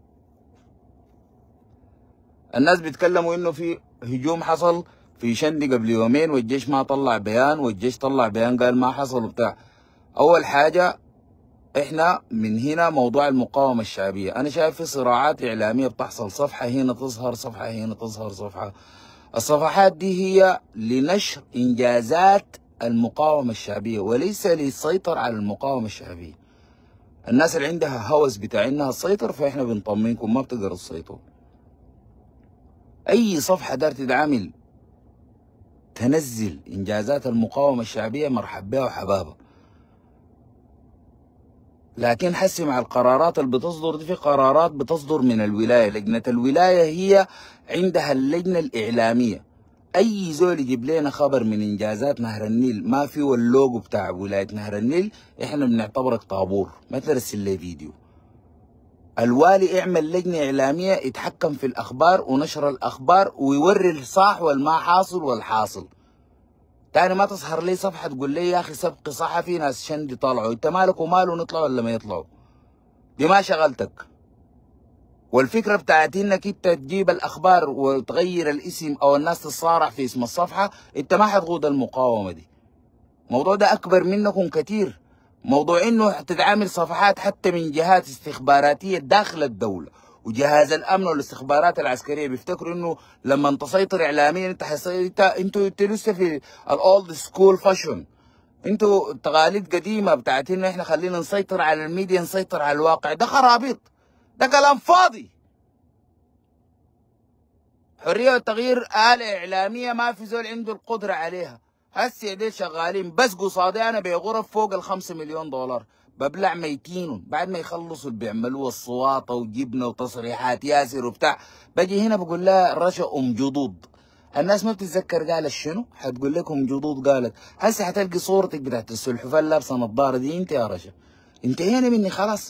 الناس بيتكلموا انه في هجوم حصل في شندي قبل يومين والجيش ما طلع بيان، والجيش طلع بيان قال ما حصل وبتاع. اول حاجه احنا من هنا موضوع المقاومه الشعبيه، انا شايف في صراعات اعلاميه بتحصل، صفحه هنا تظهر، صفحه هنا تظهر، صفحه. الصفحات دي هي لنشر انجازات المقاومه الشعبيه وليس للسيطره على المقاومه الشعبيه. الناس اللي عندها هوس بتاع انها تسيطر فاحنا بنطمنكم ما بتقدروا تسيطروا. اي صفحه دار تدعمل تنزل انجازات المقاومه الشعبيه مرحب بها وحبابها. لكن حسي مع القرارات اللي بتصدر دي، في قرارات بتصدر من الولايه، لجنه الولايه هي عندها اللجنه الاعلاميه. اي زول يجيب لنا خبر من انجازات نهر النيل ما فيه اللوجو بتاع ولايه نهر النيل احنا بنعتبرك طابور، ما ترسل لي فيديو. الوالي اعمل لجنه اعلاميه يتحكم في الاخبار ونشر الاخبار ويوري الصح والما حاصل والحاصل. تاني ما تظهر لي صفحه تقول لي يا اخي سبق صحفي ناس شندي طلعوا، انت مالك وماله نطلعوا ولا ما يطلعوا؟ دي ما شغلتك. والفكره بتاعت انك انت تجيب الاخبار وتغير الاسم او الناس تتصارع في اسم الصفحه، انت ما حتقود المقاومه دي. الموضوع ده اكبر منكم كتير. موضوع انه تتعامل صفحات حتى من جهات استخباراتيه داخل الدوله وجهاز الامن والاستخبارات العسكريه بيفتكروا انه لما تسيطر اعلاميا انتوا لسه في الاولد سكول فاشن، انتوا تقاليد قديمه بتاعت انه احنا خلينا نسيطر على الميديا، نسيطر على الواقع. ده خرابيط، ده كلام فاضي. حريه والتغيير آلة اعلاميه ما في زول عنده القدره عليها. هسه ديل شغالين بس قصادي انا بغرف فوق ال5 مليون دولار ببلع ميتين، بعد ما يخلصوا اللي بيعملوه الصواطه وجبنه وتصريحات ياسر وبتاع، باجي هنا بقول لها رشا جدود. الناس ما بتتذكر قالت شنو؟ حتقول لكم جدود قالت. هسه حتلقي صورتك بتاعت السلحفاه لابسه نظاره دي انت يا رشا. انتهينا مني خلاص.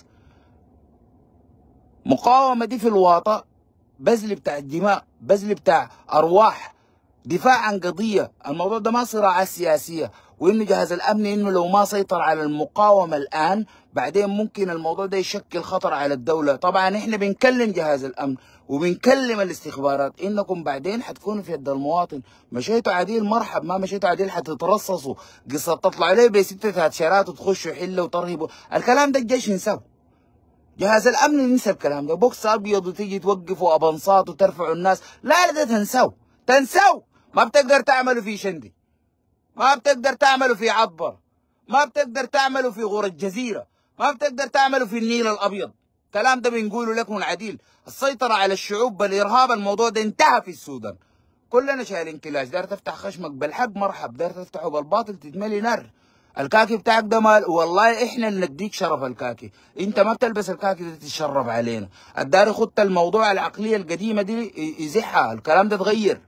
مقاومه دي في الواطه بذل بتاع الدماء، بذل بتاع ارواح، دفاع عن قضيه. الموضوع ده ما صراعات سياسيه، وانه جهاز الامن انه لو ما سيطر على المقاومه الان بعدين ممكن الموضوع ده يشكل خطر على الدوله. طبعا احنا بنكلم جهاز الامن وبنكلم الاستخبارات انكم بعدين حتكونوا في يد المواطن. مشيتوا عديل مرحب، ما مشيتوا عديل حتترصصوا. قصه تطلع عليه بستة هاتشارات وتخشوا حله وترهبوا، الكلام ده الجيش ينساه. جهاز الامن ينسى الكلام ده. بوكس ابيض وتيجي توقفوا ابنصات وترفعوا الناس، لا ده تنسوا تنسوا. ما بتقدر تعملوا في شندي، ما بتقدر تعملوا في عطبر، ما بتقدر تعملوا في غور الجزيره، ما بتقدر تعملوا في النيل الابيض. الكلام ده بنقوله لكم العديل. السيطره على الشعوب بالارهاب الموضوع ده انتهى في السودان. كلنا شايلين كلاش. دار تفتح خشمك بالحق مرحب، دار تفتحه بالباطل تتملي نار. الكاكي بتاعك ده مال والله احنا اللي نديك شرف الكاكي، انت ما بتلبس الكاكي ده تتشرب علينا. الدار خدت الموضوع العقليه القديمه دي يزحها، الكلام ده اتغير.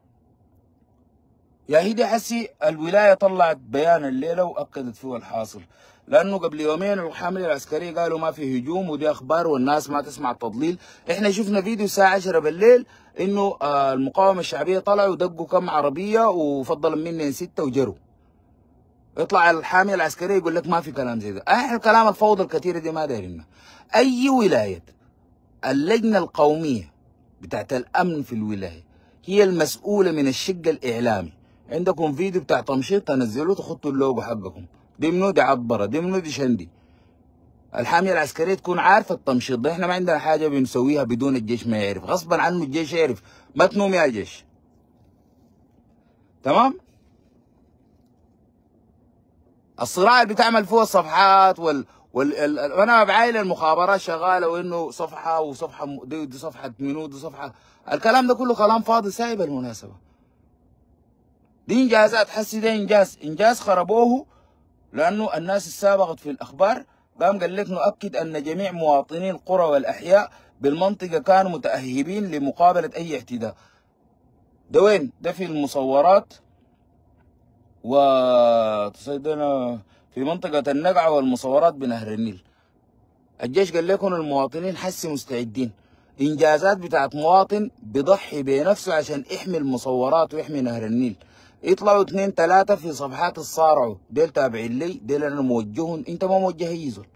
يا هيدي حسي الولايه طلعت بيان الليله واكدت فيه الحاصل، لانه قبل يومين الحامله العسكريه قالوا ما في هجوم ودي اخبار والناس ما تسمع التضليل. احنا شفنا فيديو الساعه 10 بالليل انه المقاومه الشعبيه طلعوا ودقوا كم عربيه وفضل مني 6 وجروا. يطلع الحاميه العسكريه يقول لك ما في كلام زي ده. احنا الكلام الفوضى الكثيره دي ما دايرينها. اي ولايه اللجنه القوميه بتاعت الامن في الولايه هي المسؤوله من الشق الاعلامي. عندكم فيديو بتاع تمشيط تنزلوه تخطوا اللوجو حقكم، دي منو دي عطبره، دي منو دي شندي. الحاميه العسكريه تكون عارفه التمشيط ده. احنا ما عندنا حاجه بنسويها بدون الجيش ما يعرف، غصبا عنه الجيش يعرف. ما تنوم يا جيش. تمام؟ الصراع اللي بتعمل فيه الصفحات انا بعايل المخابرات شغاله وانه صفحه وصفحه دي صفحه منو دي صفحه. الكلام ده كله كلام فاضي سايب المناسبه. دي انجازات. حسي ده انجاز خربوه لانه الناس السابقت في الاخبار قام قال لك نؤكد ان جميع مواطني القرى والاحياء بالمنطقة كانوا متأهبين لمقابلة أي اعتداء. ده وين؟ ده في المصورات وتصيدنا في منطقة النقعة والمصورات بنهر النيل. الجيش قال لكم المواطنين حسي مستعدين. إنجازات بتاعت مواطن بيضحي بنفسه عشان يحمي المصورات ويحمي نهر النيل. يطلعوا 2 3 في صفحات الصارعوا، ديل تابعين لي، ديل أنا موجههم. أنت ما موجه أي زول،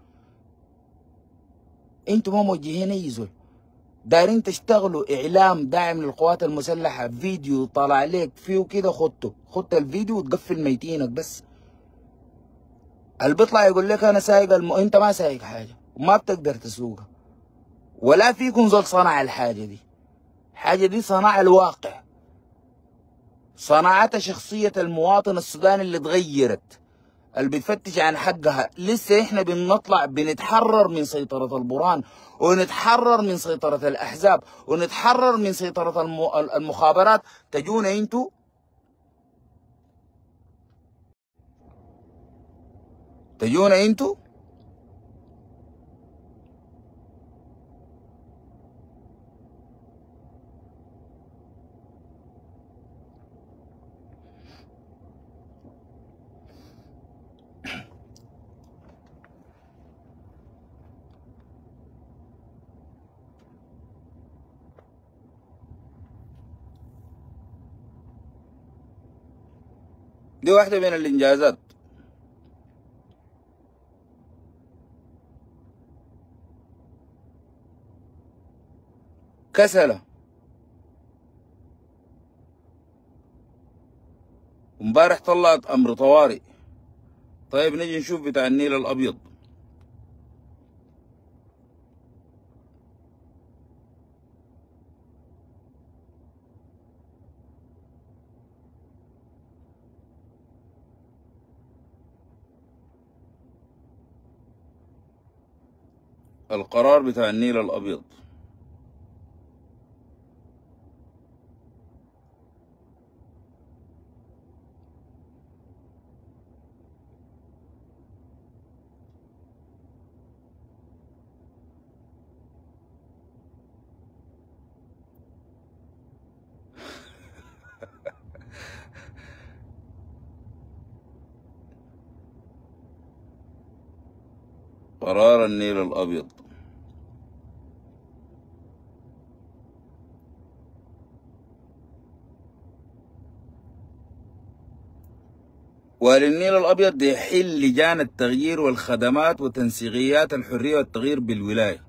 أنتوا ما موجهين أي زول. دايرين تشتغلوا إعلام داعم للقوات المسلحة، فيديو طالع عليك فيه كده خدت الفيديو وتقفل ميتينك بس. اللي بيطلع يقول لك أنا سايق أنت ما سايق حاجة وما بتقدر تسوقها، ولا فيكم زول صنع الحاجة دي. الحاجة دي صنع الواقع، صناعتها شخصية المواطن السوداني اللي اتغيرت، اللي بتفتش عن حقها. لسه احنا بنطلع بنتحرر من سيطرة البرهان، ونتحرر من سيطرة الأحزاب، ونتحرر من سيطرة المخابرات. تجونا انتوا دي واحدة من الإنجازات. كسلة امبارح طلعت أمر طوارئ. طيب نجي نشوف بتاع النيل الأبيض. القرار بتاع النيل الأبيض. قرار النيل الأبيض. وللنيل الأبيض يحل لجان التغيير والخدمات وتنسيقيات الحرية والتغيير بالولاية.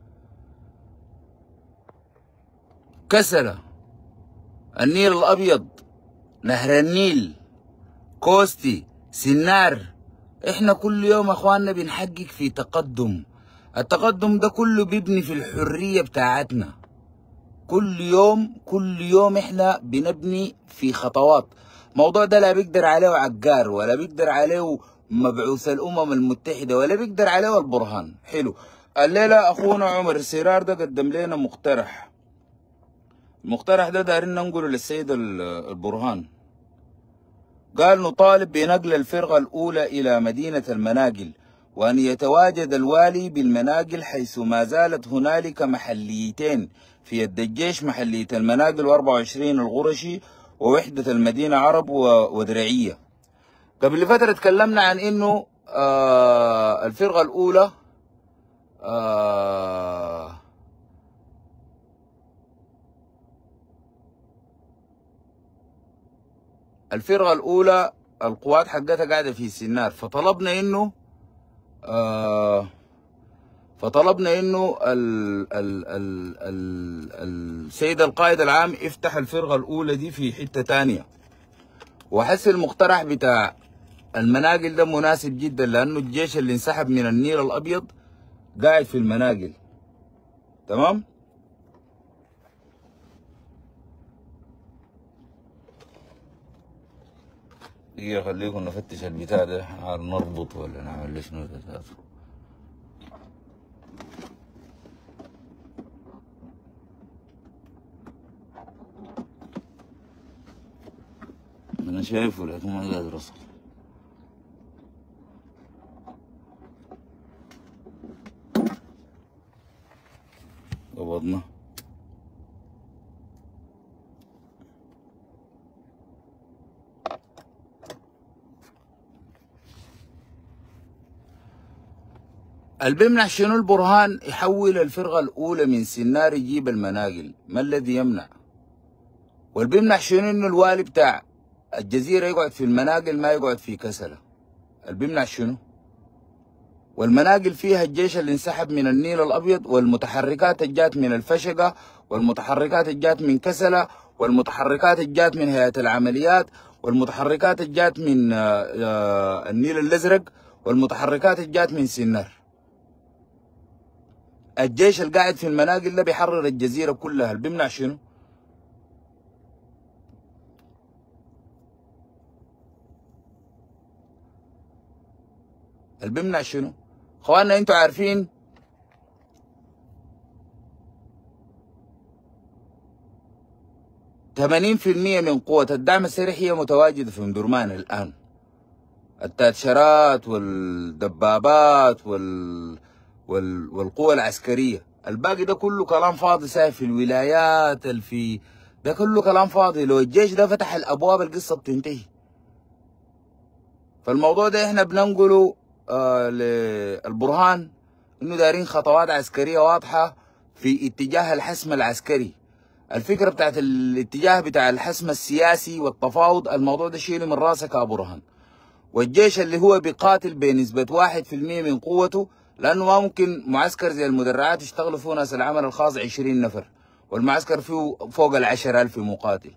كسلة، النيل الأبيض، نهر النيل، كوستي، سنار. احنا كل يوم اخواننا بنحقق في تقدم. التقدم ده كله بيبني في الحرية بتاعتنا. كل يوم احنا بنبني في خطوات. الموضوع ده لا بيقدر عليه عقار، ولا بيقدر عليه مبعوث الأمم المتحدة، ولا بيقدر عليه البرهان. حلو. الليلة أخونا عمر السيرار ده قدم لنا مقترح. المقترح ده دارين ننقله للسيد البرهان. قال نطالب بنقل الفرقة الأولى إلى مدينة المناقل، وأن يتواجد الوالي بالمناقل، حيث ما زالت هنالك محليتين في يد الجيش، محلية المناقل و24 الغرشي، ووحدة المدينة عرب ودرعية. قبل فترة تكلمنا عن إنه الفرقة الأولى الفرقة الأولى القوات حقتها قاعدة في سنار، فطلبنا إنه السيد القائد العام يفتح الفرقة الأولى دي في حتة تانية. وحس المقترح بتاع المناقل ده مناسب جدا، لأنه الجيش اللي انسحب من النيل الأبيض قاعد في المناقل. تمام؟ دقيقة خليكم نفتش البتاع ده، نربط ولا نعمل شنو ده. أنا شايفه لكن ما قادر أوصل. قبضنا. اللي بيمنع شنو البرهان يحول الفرقة الأولى من سنار يجيب المناقل؟ ما الذي يمنع؟ واللي بيمنع شنو إنه الوالي بتاع الجزيرة يقعد في المناقل ما يقعد في كسلة؟ اللي بيمنع شنو؟ والمناقل فيها الجيش اللي انسحب من النيل الأبيض، والمتحركات الجات من الفشقة، والمتحركات الجات من كسلة، والمتحركات الجات من هيئة العمليات، والمتحركات الجات من النيل الأزرق، والمتحركات الجات من سنار. الجيش اللي قاعد في المناقل ده بيحرر الجزيرة كلها، اللي بيمنع شنو؟ اللي بيمنع شنو؟ اخواننا انتوا عارفين ، 80% من قوة الدعم السريع هي متواجدة في مدرمان الآن. التاتشرات والدبابات والقوة العسكرية، الباقي ده كله كلام فاضي سايب في الولايات ده كله كلام فاضي. لو الجيش ده فتح الأبواب القصة بتنتهي. فالموضوع ده احنا بننقله للبرهان انه دايرين خطوات عسكرية واضحة في اتجاه الحسم العسكري. الفكرة بتاعت الاتجاه بتاع الحسم السياسي والتفاوض، الموضوع ده شيله من راسك يا برهان. والجيش اللي هو بيقاتل بنسبة 1% من قوته، لأنه ما ممكن معسكر زي المدرعات يشتغلوا فيه ناس العمل الخاص 20 نفر، والمعسكر فيه فوق 10,000 مقاتل.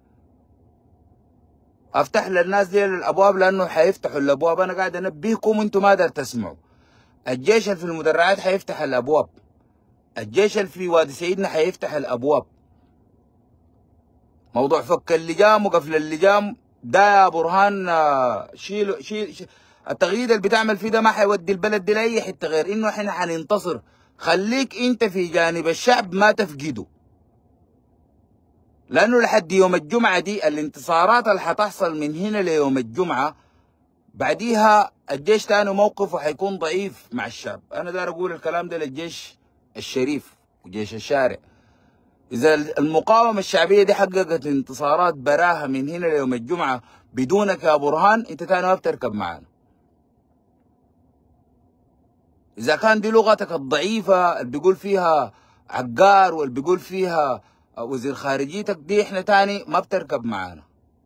افتح للناس دي الابواب لانه حيفتحوا الابواب. انا قاعد انبهكم وانتم ما قادر تسمعوا. الجيش اللي في المدرعات حيفتح الابواب، الجيش اللي في وادي سيدنا حيفتح الابواب. موضوع فك اللجام وقفل اللجام ده يا برهان شيل التغيير اللي بتعمل فيه ده ما حيودي البلد دي لاي حته غير انه احنا حننتصر. خليك انت في جانب الشعب ما تفقده، لانه لحد يوم الجمعه دي الانتصارات اللي حتحصل من هنا ليوم الجمعه بعديها الجيش تاني موقفه حيكون ضعيف مع الشعب. انا داير اقول الكلام ده للجيش الشريف وجيش الشارع. اذا المقاومه الشعبيه دي حققت انتصارات براها من هنا ليوم الجمعه بدونك يا برهان، انت تاني ما بتركب معانا. اذا كان دي لغتك الضعيفه اللي بيقول فيها عقار واللي بيقول فيها وزير خارجيتك دي، احنا تاني ما بتركب معانا.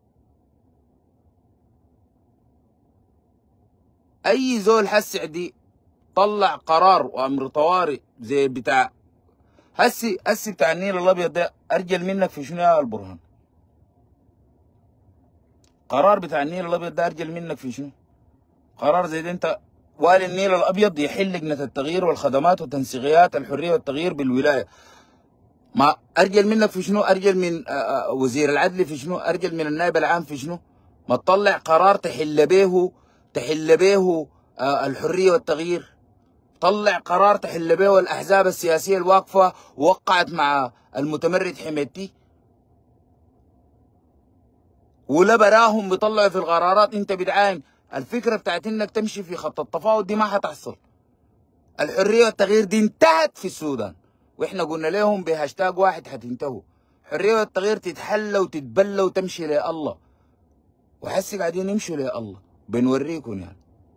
اي زول حسع دي طلع قرار وامر طوارئ زي بتاع هسي بتاع النيل الابيض ده، ارجل منك في شنو يا البرهان؟ قرار بتاع النيل الابيض ده ارجل منك في شنو؟ قرار زي ده انت والي النيل الابيض يحل لجنه التغيير والخدمات وتنسيقيات الحريه والتغيير بالولايه. ما ارجل منك في شنو؟ ارجل من وزير العدل في شنو؟ ارجل من النائب العام في شنو؟ ما تطلع قرار تحل به الحريه والتغيير. طلع قرار تحل به الاحزاب السياسيه الواقفه ووقعت مع المتمرد حميدتي، ولا براهم بيطلعوا في القرارات انت بتعاين. الفكره بتاعت انك تمشي في خط التفاوض دي ما حتحصل. الحريه والتغيير دي انتهت في السودان، واحنا قلنا لهم بهاشتاج واحد حتنتهوا. الحريه والتغيير تتحلى وتتبلى وتمشي لله، وحسي قاعدين يمشوا لله. بنوريكم يعني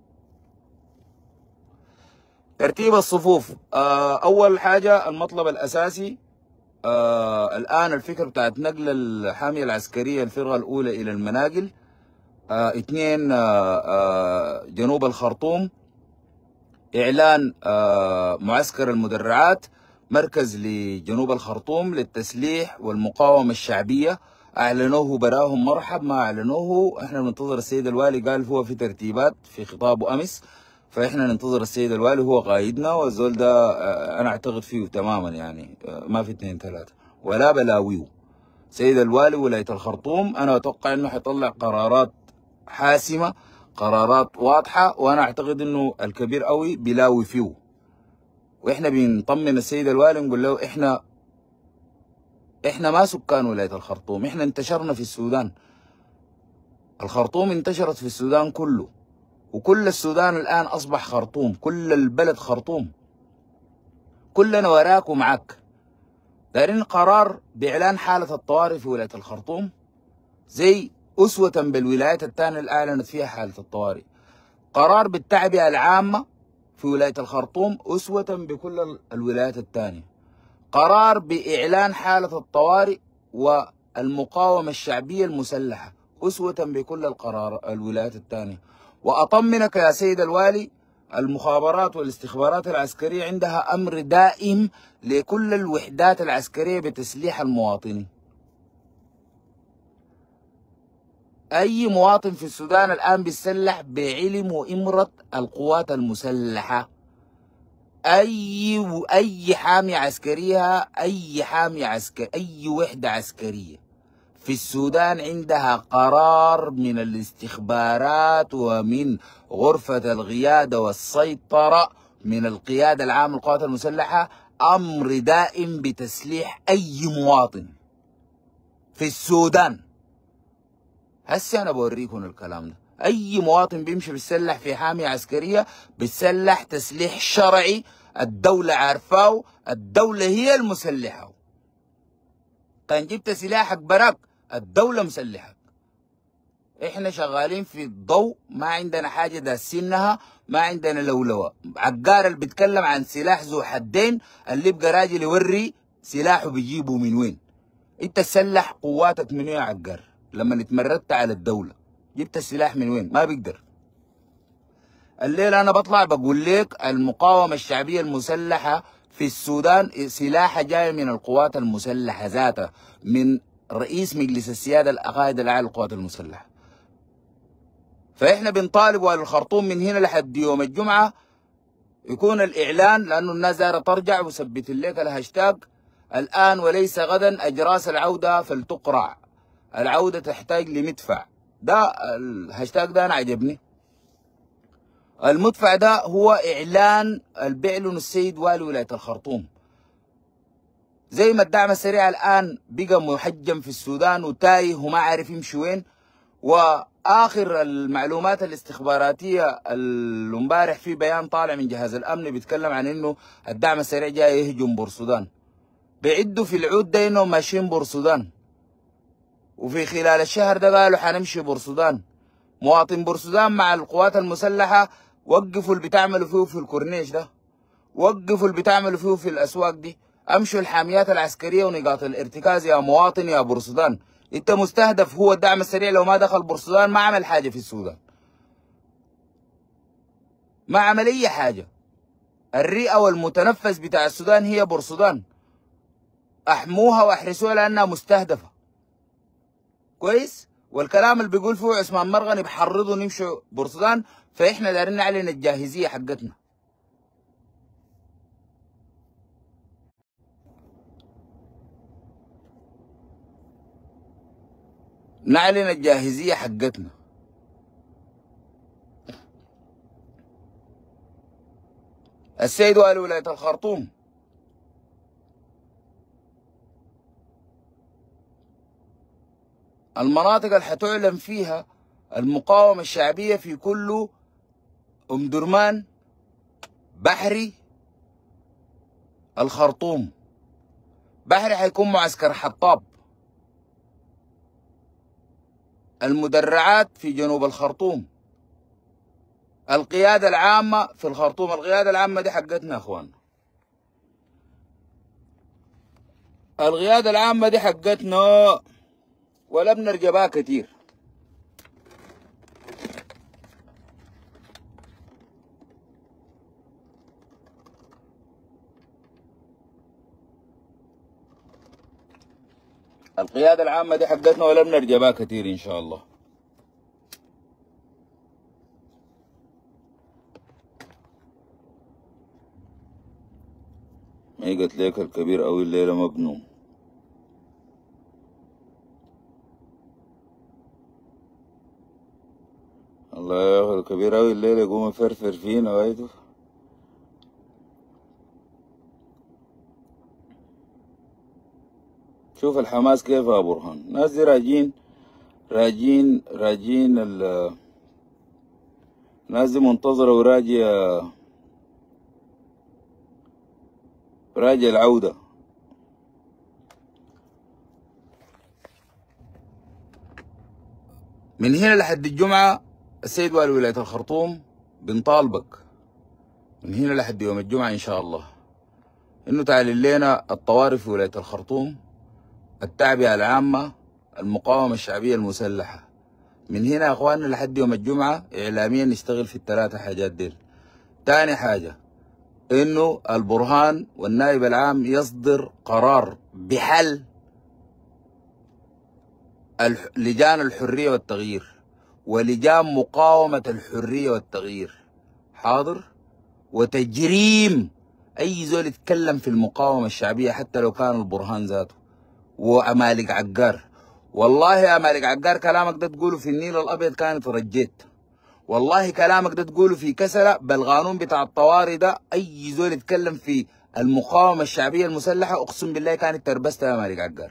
ترتيب الصفوف. اول حاجه المطلب الاساسي الان الفكره بتاعت نقل الحاميه العسكريه الفرقه الاولى الى المناقل. 2 جنوب الخرطوم، اعلان معسكر المدرعات مركز لجنوب الخرطوم للتسليح والمقاومه الشعبيه. اعلنوه براهم مرحب، ما اعلنوه احنا بننتظر السيد الوالي. قال هو في ترتيبات في خطابه امس، فاحنا ننتظر السيد الوالي، هو قايدنا والزول ده انا اعتقد فيه تماما يعني ما في 2 3 ولا بلاويه. سيد الوالي ولايه الخرطوم انا اتوقع انه حيطلع قرارات حاسمه، قرارات واضحه، وانا اعتقد انه الكبير قوي بلاوي فيه. واحنا بنطمن السيد الوالي نقول له احنا ما سكان ولايه الخرطوم، احنا انتشرنا في السودان. الخرطوم انتشرت في السودان كله، وكل السودان الآن أصبح خرطوم، كل البلد خرطوم. كلنا وراك ومعك. دايرين قرار بإعلان حالة الطوارئ في ولاية الخرطوم زي أسوة بالولايات الثانية اللي أعلنت فيها حالة الطوارئ. قرار بالتعبئة العامة في ولاية الخرطوم أسوة بكل الولايات الثانية. قرار بإعلان حالة الطوارئ والمقاومة الشعبية المسلحة أسوة بكل الولايات الثانية. وأطمنك يا سيد الوالي، المخابرات والاستخبارات العسكرية عندها أمر دائم لكل الوحدات العسكرية بتسليح المواطنين. أي مواطن في السودان الآن بيتسلح بعلم وإمرة القوات المسلحة. أي حامية عسكرية، أي وحدة عسكرية في السودان عندها قرار من الاستخبارات ومن غرفة القيادة والسيطرة من القيادة العامة للقوات المسلحة، أمر دائم بتسليح أي مواطن في السودان. هسه أنا بوريكم الكلام ده. أي مواطن بيمشي بيتسلح في حامية عسكرية بيتسلح تسليح شرعي، الدولة عارفاه، الدولة هي المسلحة. كان جبت سلاحك براك الدولة مسلحك. احنا شغالين في الضوء، ما عندنا حاجة داسينها، ما عندنا لولوة. عقار اللي بيتكلم عن سلاح ذو حدين اللي يبقى راجل يوري سلاحه بيجيبه من وين. انت تسلح قواتك من وين يا عقار؟ لما اتمردت على الدولة جبت السلاح من وين؟ ما بيقدر. الليلة أنا بطلع بقول لك المقاومة الشعبية المسلحة في السودان سلاحها جاي من القوات المسلحة ذاتها، من رئيس مجلس السيادة القائد الأعلى للقوات المسلحة. فإحنا بنطالب والخرطوم من هنا لحد يوم الجمعة يكون الإعلان، لأنه الناس دايرة ترجع، وثبت لك الهاشتاج الآن وليس غدا، أجراس العودة فلتقرع، العودة تحتاج لمدفع. ده الهاشتاج ده أنا عجبني. المدفع ده هو إعلان البعلن السيد والي ولاية الخرطوم. زي ما الدعم السريع الآن بقى محجم في السودان وتايه وما عارف يمشي وين، وآخر المعلومات الاستخباراتية اللي امبارح في بيان طالع من جهاز الأمن بيتكلم عن إنه الدعم السريع جاي يهجم بورسودان. بيعدوا في العود ده إنهم ماشيين بورسودان، وفي خلال الشهر ده قالوا حنمشي بورسودان. مواطن بورسودان مع القوات المسلحة وقفوا اللي بتعملوا فيه في الكورنيش ده، وقفوا اللي بتعملوا فيه في الأسواق دي، امشوا الحاميات العسكرية ونقاط الارتكاز يا مواطن يا بورسودان. انت مستهدف. هو الدعم السريع لو ما دخل بورسودان ما عمل حاجة في السودان، ما عمل أي حاجة. الرئة والمتنفس بتاع السودان هي بورسودان، احموها واحرسوها لأنها مستهدفة. كويس؟ والكلام اللي بيقول فيه عثمان مرغني بحرضوا نمشوا بورسودان، فإحنا دايرين نعلن الجاهزية حقتنا. نعلن الجاهزية حقتنا. السيد والي ولاية الخرطوم المناطق اللي حتعلن فيها المقاومة الشعبية في كل أم درمان، بحري، الخرطوم. بحري حيكون معسكر حطاب، المدرعات في جنوب الخرطوم، القيادة العامة في الخرطوم. القيادة العامة دي حقتنا يا اخوان، القيادة العامة دي حقتنا ولا بنرجع بها كتير. القيادة العامة دي حقتنا ولا بنرجع بها كتير إن شاء الله. ما قلت لك الكبير أوي الليلة مجنون. الله ياخذ الكبير أوي الليلة يقوم يفرفر فينا وايده. شوف الحماس كيف يا برهان. الناس دي راجين الناس دي منتظرة وراجية العودة. من هنا لحد الجمعة السيد والي ولاية الخرطوم بنطالبك من هنا لحد يوم الجمعة إن شاء الله إنه تعلن لنا الطوارئ في ولاية الخرطوم، التعبئة العامة، المقاومة الشعبية المسلحة. من هنا يا أخواننا لحد يوم الجمعة إعلاميا نشتغل في الثلاثة حاجات ديل. تاني حاجة إنه البرهان والنائب العام يصدر قرار بحل لجان الحرية والتغيير ولجان مقاومة الحرية والتغيير، حاضر، وتجريم أي زول يتكلم في المقاومة الشعبية حتى لو كان البرهان ذاته وأمالك عقار. والله يا أمالك عقار كلامك ده تقوله في النيل الأبيض كانت رجيت، والله كلامك ده تقوله في كسلة بالقانون بتاع الطوارئ ده. أي زول يتكلم في المقاومة الشعبية المسلحة أقسم بالله كانت تربست يا أمالك عقار.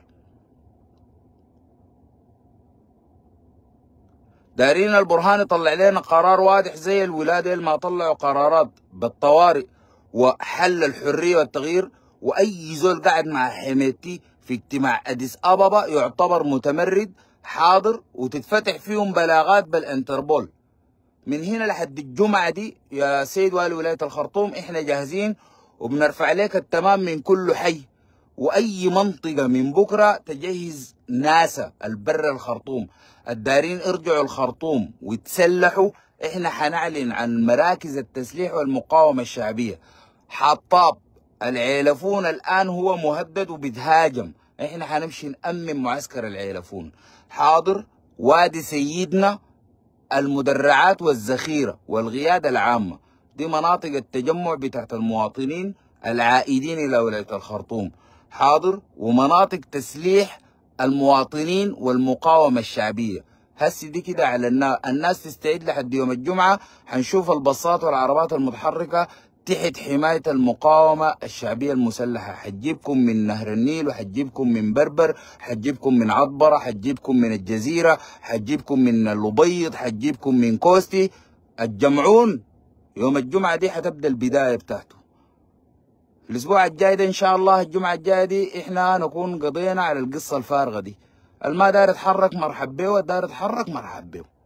دارين البرهان يطلع لنا قرار واضح زي الولادة ما طلعوا قرارات بالطوارئ وحل الحرية والتغيير، وأي زول قاعد مع حميتي في اجتماع أديس أبابا يعتبر متمرد، حاضر، وتتفتح فيهم بلاغات بالانتربول. من هنا لحد الجمعة دي يا سيد والي ولاية الخرطوم احنا جاهزين وبنرفع لك التمام من كل حي، وأي منطقة من بكرة تجهز ناسا البر الخرطوم الدارين ارجعوا الخرطوم وتسلحوا. احنا حنعلن عن مراكز التسليح والمقاومة الشعبية. حطاب العيلفون الآن هو مهدد وبيتهاجم، احنا حنمشي نأمن معسكر العيلفون، حاضر، وادي سيدنا، المدرعات والذخيرة والقيادة العامة، دي مناطق التجمع بتاعت المواطنين العائدين إلى ولاية الخرطوم، حاضر، ومناطق تسليح المواطنين والمقاومة الشعبية. هسي دي كده على الناس تستعد لحد يوم الجمعة. حنشوف الباصات والعربات المتحركة تحت حماية المقاومة الشعبية المسلحة، حتجيبكم من نهر النيل وحتجيبكم من بربر، حتجيبكم من عطبرة، حتجيبكم من الجزيرة، حتجيبكم من الأبيض، حتجيبكم من كوستي. الجمعون يوم الجمعة دي حتبدأ البداية بتاعته. الأسبوع الجاي ده إن شاء الله الجمعة الجاية دي إحنا نكون قضينا على القصة الفارغة دي. الما داير يتحرك مرحب بيه والداير يتحرك مرحب بيه.